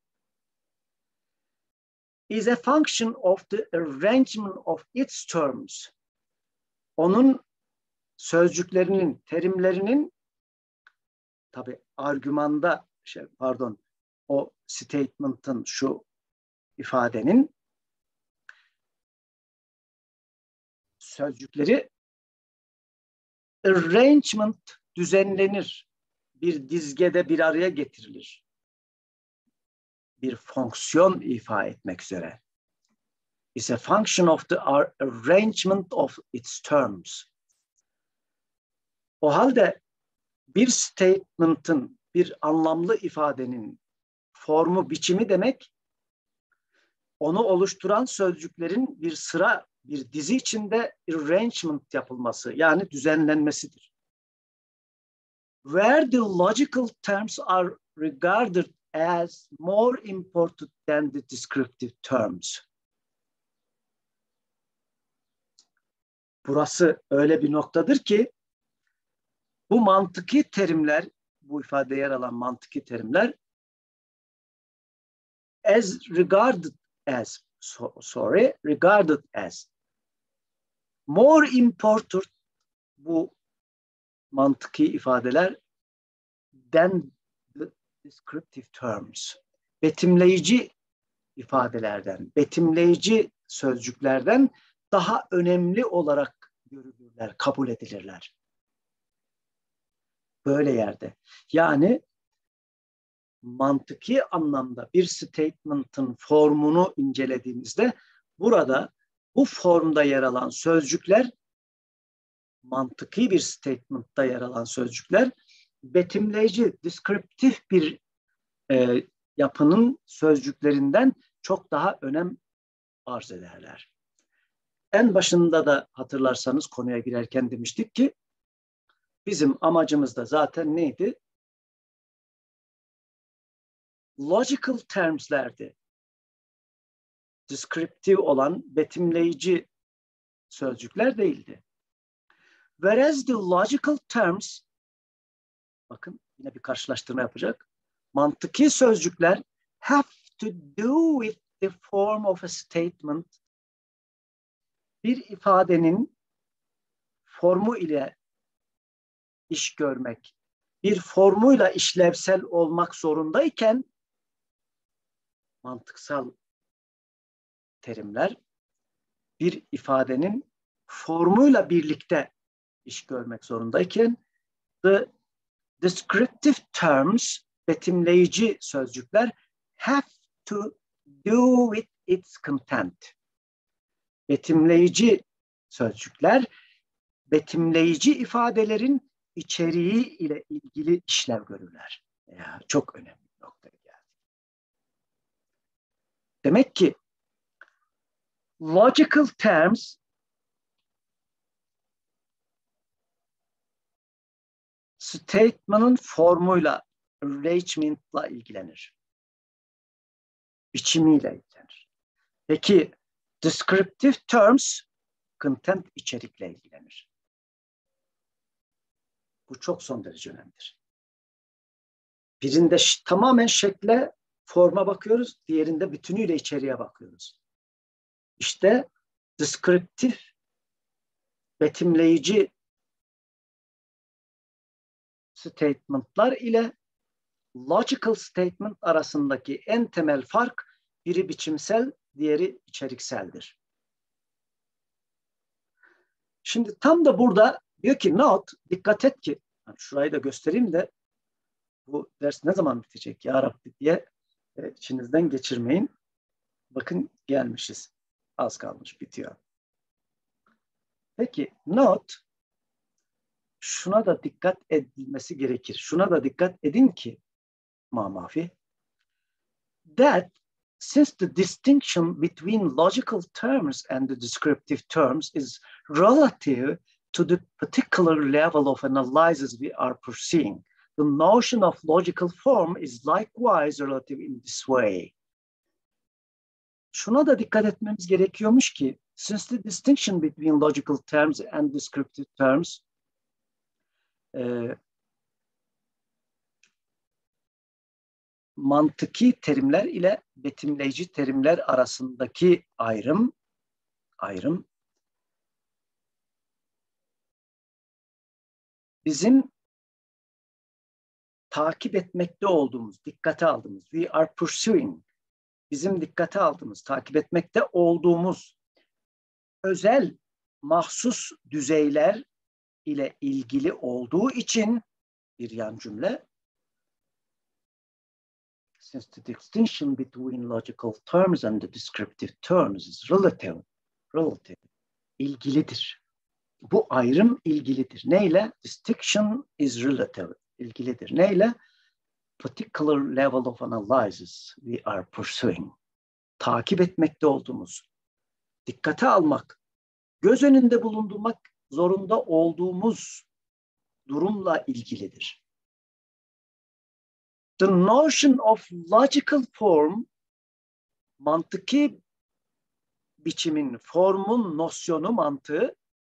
is a function of the arrangement of its terms. Onun sözcüklerinin, terimlerinin, tabi argümanda, o statement'ın, şu ifadenin sözcükleri arrangement düzenlenir. Bir dizgede bir araya getirilir. Bir fonksiyon ifa etmek üzere. Is a function of the arrangement of its terms. O halde bir statement'ın, bir anlamlı ifadenin formu, biçimi demek, onu oluşturan sözcüklerin bir sıra bir dizi içinde arrangement yapılması, yani düzenlenmesidir. Where the logical terms are regarded as more important than the descriptive terms. Burası öyle bir noktadır ki bu mantıki terimler, bu ifadede yer alan mantıki terimler regarded as more important, bu mantıki ifadeler, than the descriptive terms, betimleyici ifadelerden, betimleyici sözcüklerden daha önemli olarak görülürler, kabul edilirler. Böyle yerde. Yani mantıki anlamda bir statement'ın formunu incelediğimizde burada bu formda yer alan sözcükler, mantıki bir statement'ta yer alan sözcükler, betimleyici, deskriptif bir yapının sözcüklerinden çok daha önem arz ederler. En başında da hatırlarsanız konuya girerken demiştik ki bizim amacımız da zaten neydi? Logical terms'lerdi. Descriptive olan, betimleyici sözcükler değildi. Whereas the logical terms, bakın yine bir karşılaştırma yapacak. Mantıki sözcükler have to do with the form of a statement. Bir ifadenin formu ile iş görmek, bir formuyla işlevsel olmak zorundayken mantıksal terimler bir ifadenin formuyla birlikte iş görmek zorundayken the descriptive terms, betimleyici sözcükler have to do with its content. Betimleyici sözcükler, betimleyici ifadelerin içeriği ile ilgili işlev görürler. Ya, çok önemli bir noktaya geldi. Demek ki logical terms statement'ın formuyla, arrangement'la ilgilenir. Biçimiyle ilgilenir. Peki descriptive terms content, içerikle ilgilenir. Bu çok son derece önemlidir. Birinde tamamen şekle, forma bakıyoruz, diğerinde bütünüyle içeriğe bakıyoruz. İşte descriptive, betimleyici statement'lar ile logical statement arasındaki en temel fark biri biçimsel, diğeri içerikseldir. Şimdi tam da burada diyor ki not, dikkat et ki, şurayı da göstereyim de bu ders ne zaman bitecek ya Rabbi diye içinizden geçirmeyin. Bakın gelmişiz. Az kalmış, bitiyor. Peki not, şuna da dikkat edilmesi gerekir. Şuna da dikkat edin ki mamafi, that since the distinction between logical terms and the descriptive terms is relative to the particular level of analysis we are pursuing, the notion of logical form is likewise relative in this way. Şuna da dikkat etmemiz gerekiyormuş ki, since the distinction between logical terms and descriptive terms mantıki terimler ile betimleyici terimler arasındaki ayrım bizim takip etmekte olduğumuz, dikkate aldığımız, we are pursuing, bizim dikkate aldığımız, takip etmekte olduğumuz özel, mahsus düzeyler ile ilgili olduğu için bir yan cümle, since the distinction between logical terms and the descriptive terms is relative, ilgilidir. Bu ayrım ilgilidir. Neyle? Distinction is relative, ilgilidir. Neyle? Particular level of analysis we are pursuing. Takip etmekte olduğumuz, dikkate almak göz önünde bulundurmak zorunda olduğumuz durumla ilgilidir. The notion of logical form, mantıki biçimin, formun nosyonu, mantığı,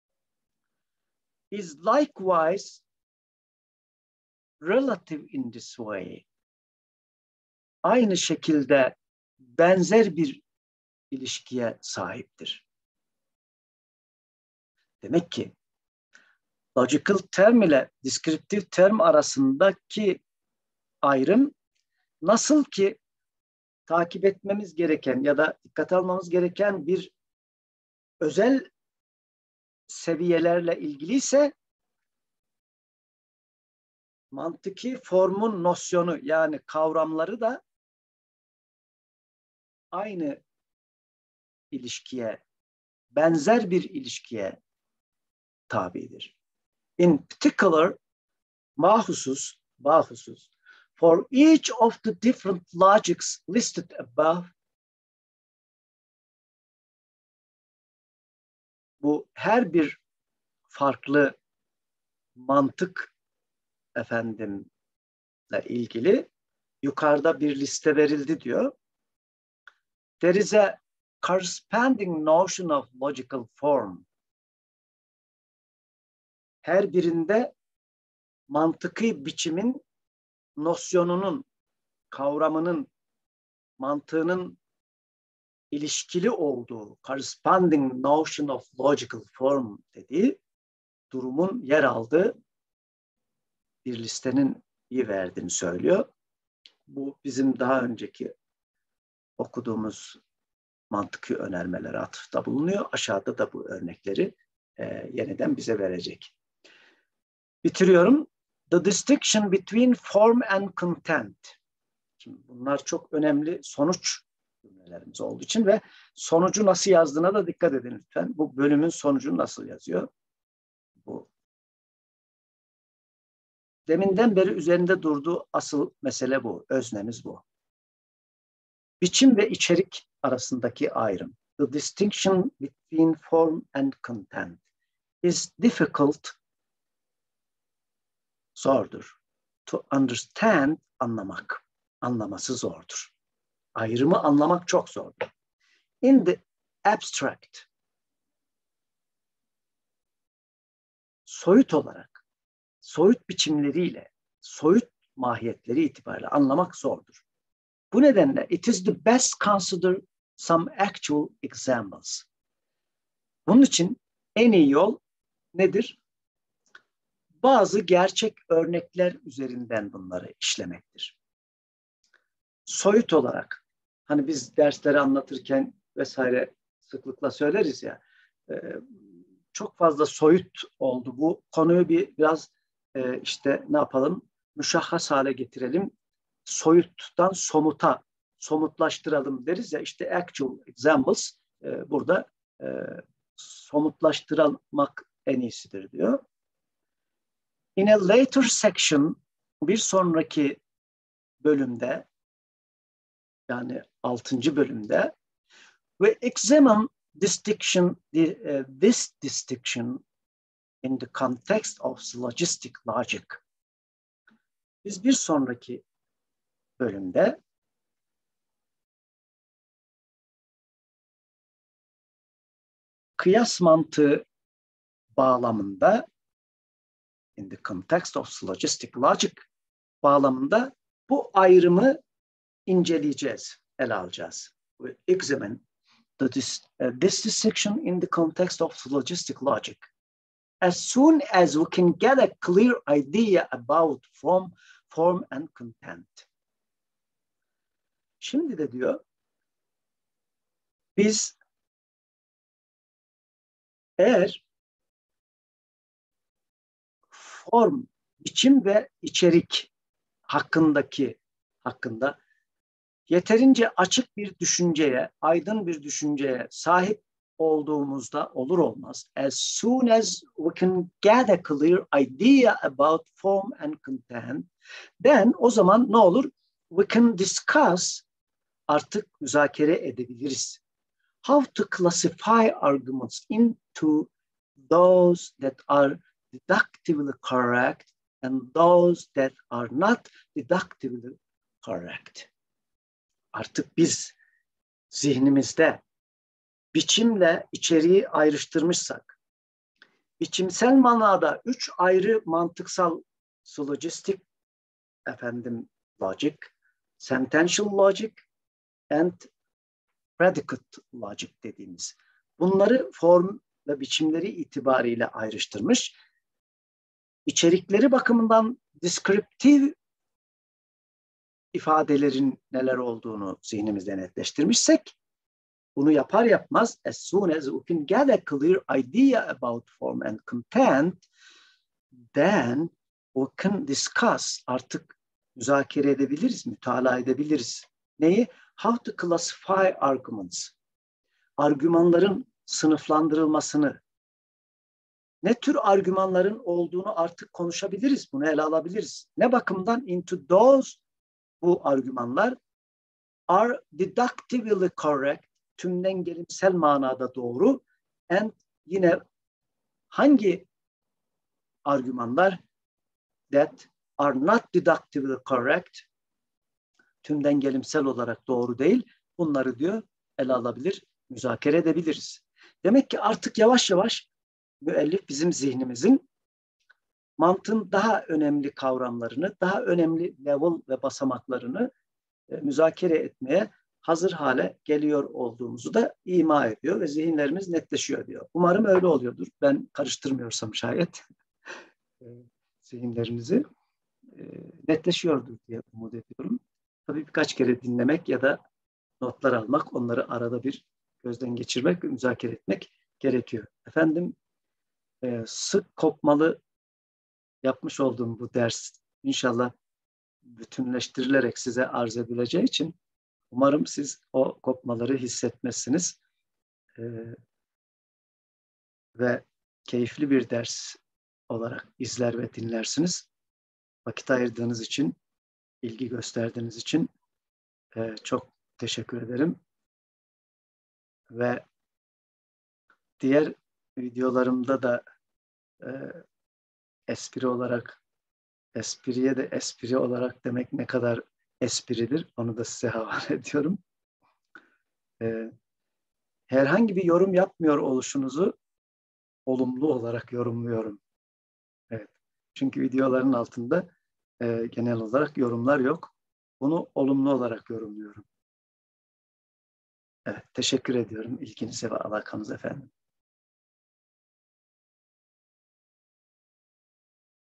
is likewise relative in this way. Aynı şekilde benzer bir ilişkiye sahiptir. Demek ki logical term ile descriptive term arasındaki ayrım nasıl ki takip etmemiz gereken ya da dikkat almamız gereken bir özel seviyelerle ilgiliyse, mantıki formun nosyonu yani kavramları da aynı ilişkiye, benzer bir ilişkiye tabidir. In particular, bahusus, for each of the different logics listed above, bu her bir farklı mantık ilgili yukarıda bir liste verildi diyor. There is a corresponding notion of logical form. Her birinde mantıki biçimin nosyonunun, kavramının, mantığının ilişkili olduğu, corresponding notion of logical form dediği durumun yer aldığı bir listenin iyi verdiğini söylüyor. Bu bizim daha önceki okuduğumuz mantıki önermelere atıfta bulunuyor. Aşağıda da bu örnekleri yeniden bize verecek. Bitiriyorum. The distinction between form and content. Şimdi bunlar çok önemli sonuç cümlelerimiz olduğu için ve sonucu nasıl yazdığına da dikkat edin lütfen. Bu bölümün sonucunu nasıl yazıyor? Bu deminden beri üzerinde durduğu asıl mesele bu. Öznemiz bu. Biçim ve içerik arasındaki ayrım. The distinction between form and content is difficult, zordur. To understand, anlamak. Anlaması zordur. Ayrımı anlamak çok zordur. In the abstract, soyut olarak, soyut biçimleriyle, soyut mahiyetleri itibariyle anlamak zordur. Bu nedenle it is the best consider some actual examples. Bunun için en iyi yol nedir? Bazı gerçek örnekler üzerinden bunları işlemektir. Soyut olarak, hani biz dersleri anlatırken vesaire sıklıkla söyleriz ya, çok fazla soyut oldu. Bu konuyu biraz işte ne yapalım? Müşahhas hale getirelim. Soyuttan somuta, somutlaştıralım deriz ya, işte actual examples burada somutlaştırmak en iyisidir diyor. In a later section, bir sonraki bölümde, yani 6. bölümde, we examine this distinction in the context of syllogistic logic. Biz bir sonraki bölümde kıyas mantığı bağlamında, in the context of syllogistic logic bağlamında bu ayrımı inceleyeceğiz, ele alacağız. We examine this distinction in the context of syllogistic logic. As soon as we can get a clear idea about form and content. Şimdi de diyor, biz eğer form, biçim ve içerik hakkında yeterince açık bir düşünceye, aydın bir düşünceye sahip olduğumuzda olur olmaz, as soon as we can get a clear idea about form and content, then o zaman ne olur? We can discuss, artık müzakere edebiliriz. how to classify arguments into those that are deductively correct and those that are not deductively correct. Artık biz zihnimizde biçimle içeriği ayrıştırmışsak, biçimsel manada 3 ayrı mantıksal syllogistic, logic, sentential logic and predicate logic dediğimiz. Bunları form ve biçimleri itibariyle ayrıştırmış. İçerikleri bakımından descriptive ifadelerin neler olduğunu zihnimizde netleştirmişsek, bunu yapar yapmaz, as soon as we can get a clear idea about form and content, then we can discuss, artık müzakere edebiliriz, mütalaa edebiliriz. Neyi? How to classify arguments. Argümanların sınıflandırılmasını, ne tür argümanların olduğunu artık konuşabiliriz, bunu ele alabiliriz. Ne bakımdan? Into those, bu argümanlar are deductively correct, tümden gelimsel manada doğru, and yine hangi argümanlar that are not deductively correct, tümden gelimsel olarak doğru değil, bunları diyor ele alabilir, müzakere edebiliriz. Demek ki artık yavaş yavaş müellif bizim zihnimizin mantığın daha önemli kavramlarını, daha önemli level ve basamaklarını müzakere etmeye hazır hale geliyor olduğumuzu da ima ediyor ve zihinlerimiz netleşiyor diyor. Umarım öyle oluyordur. Ben karıştırmıyorsam şayet zihinlerimizi netleşiyordur diye umut ediyorum. Tabii birkaç kere dinlemek ya da notlar almak, onları arada bir gözden geçirmek ve müzakere etmek gerekiyor. Efendim, sık kopmalı yapmış olduğum bu ders inşallah bütünleştirilerek size arz edileceği için umarım siz o kopmaları hissetmezsiniz ve keyifli bir ders olarak izler ve dinlersiniz. Vakit ayırdığınız için, ilgi gösterdiğiniz için çok teşekkür ederim. Ve diğer videolarımda da espri olarak, espriye de espri olarak demek ne kadar espridir, onu da size havale ediyorum. Herhangi bir yorum yapmıyor oluşunuzu olumlu olarak yorumluyorum. Evet. Çünkü videoların altında genel olarak yorumlar yok. Bunu olumlu olarak yorumluyorum. Evet, teşekkür ediyorum ilginize ve alakanız efendim.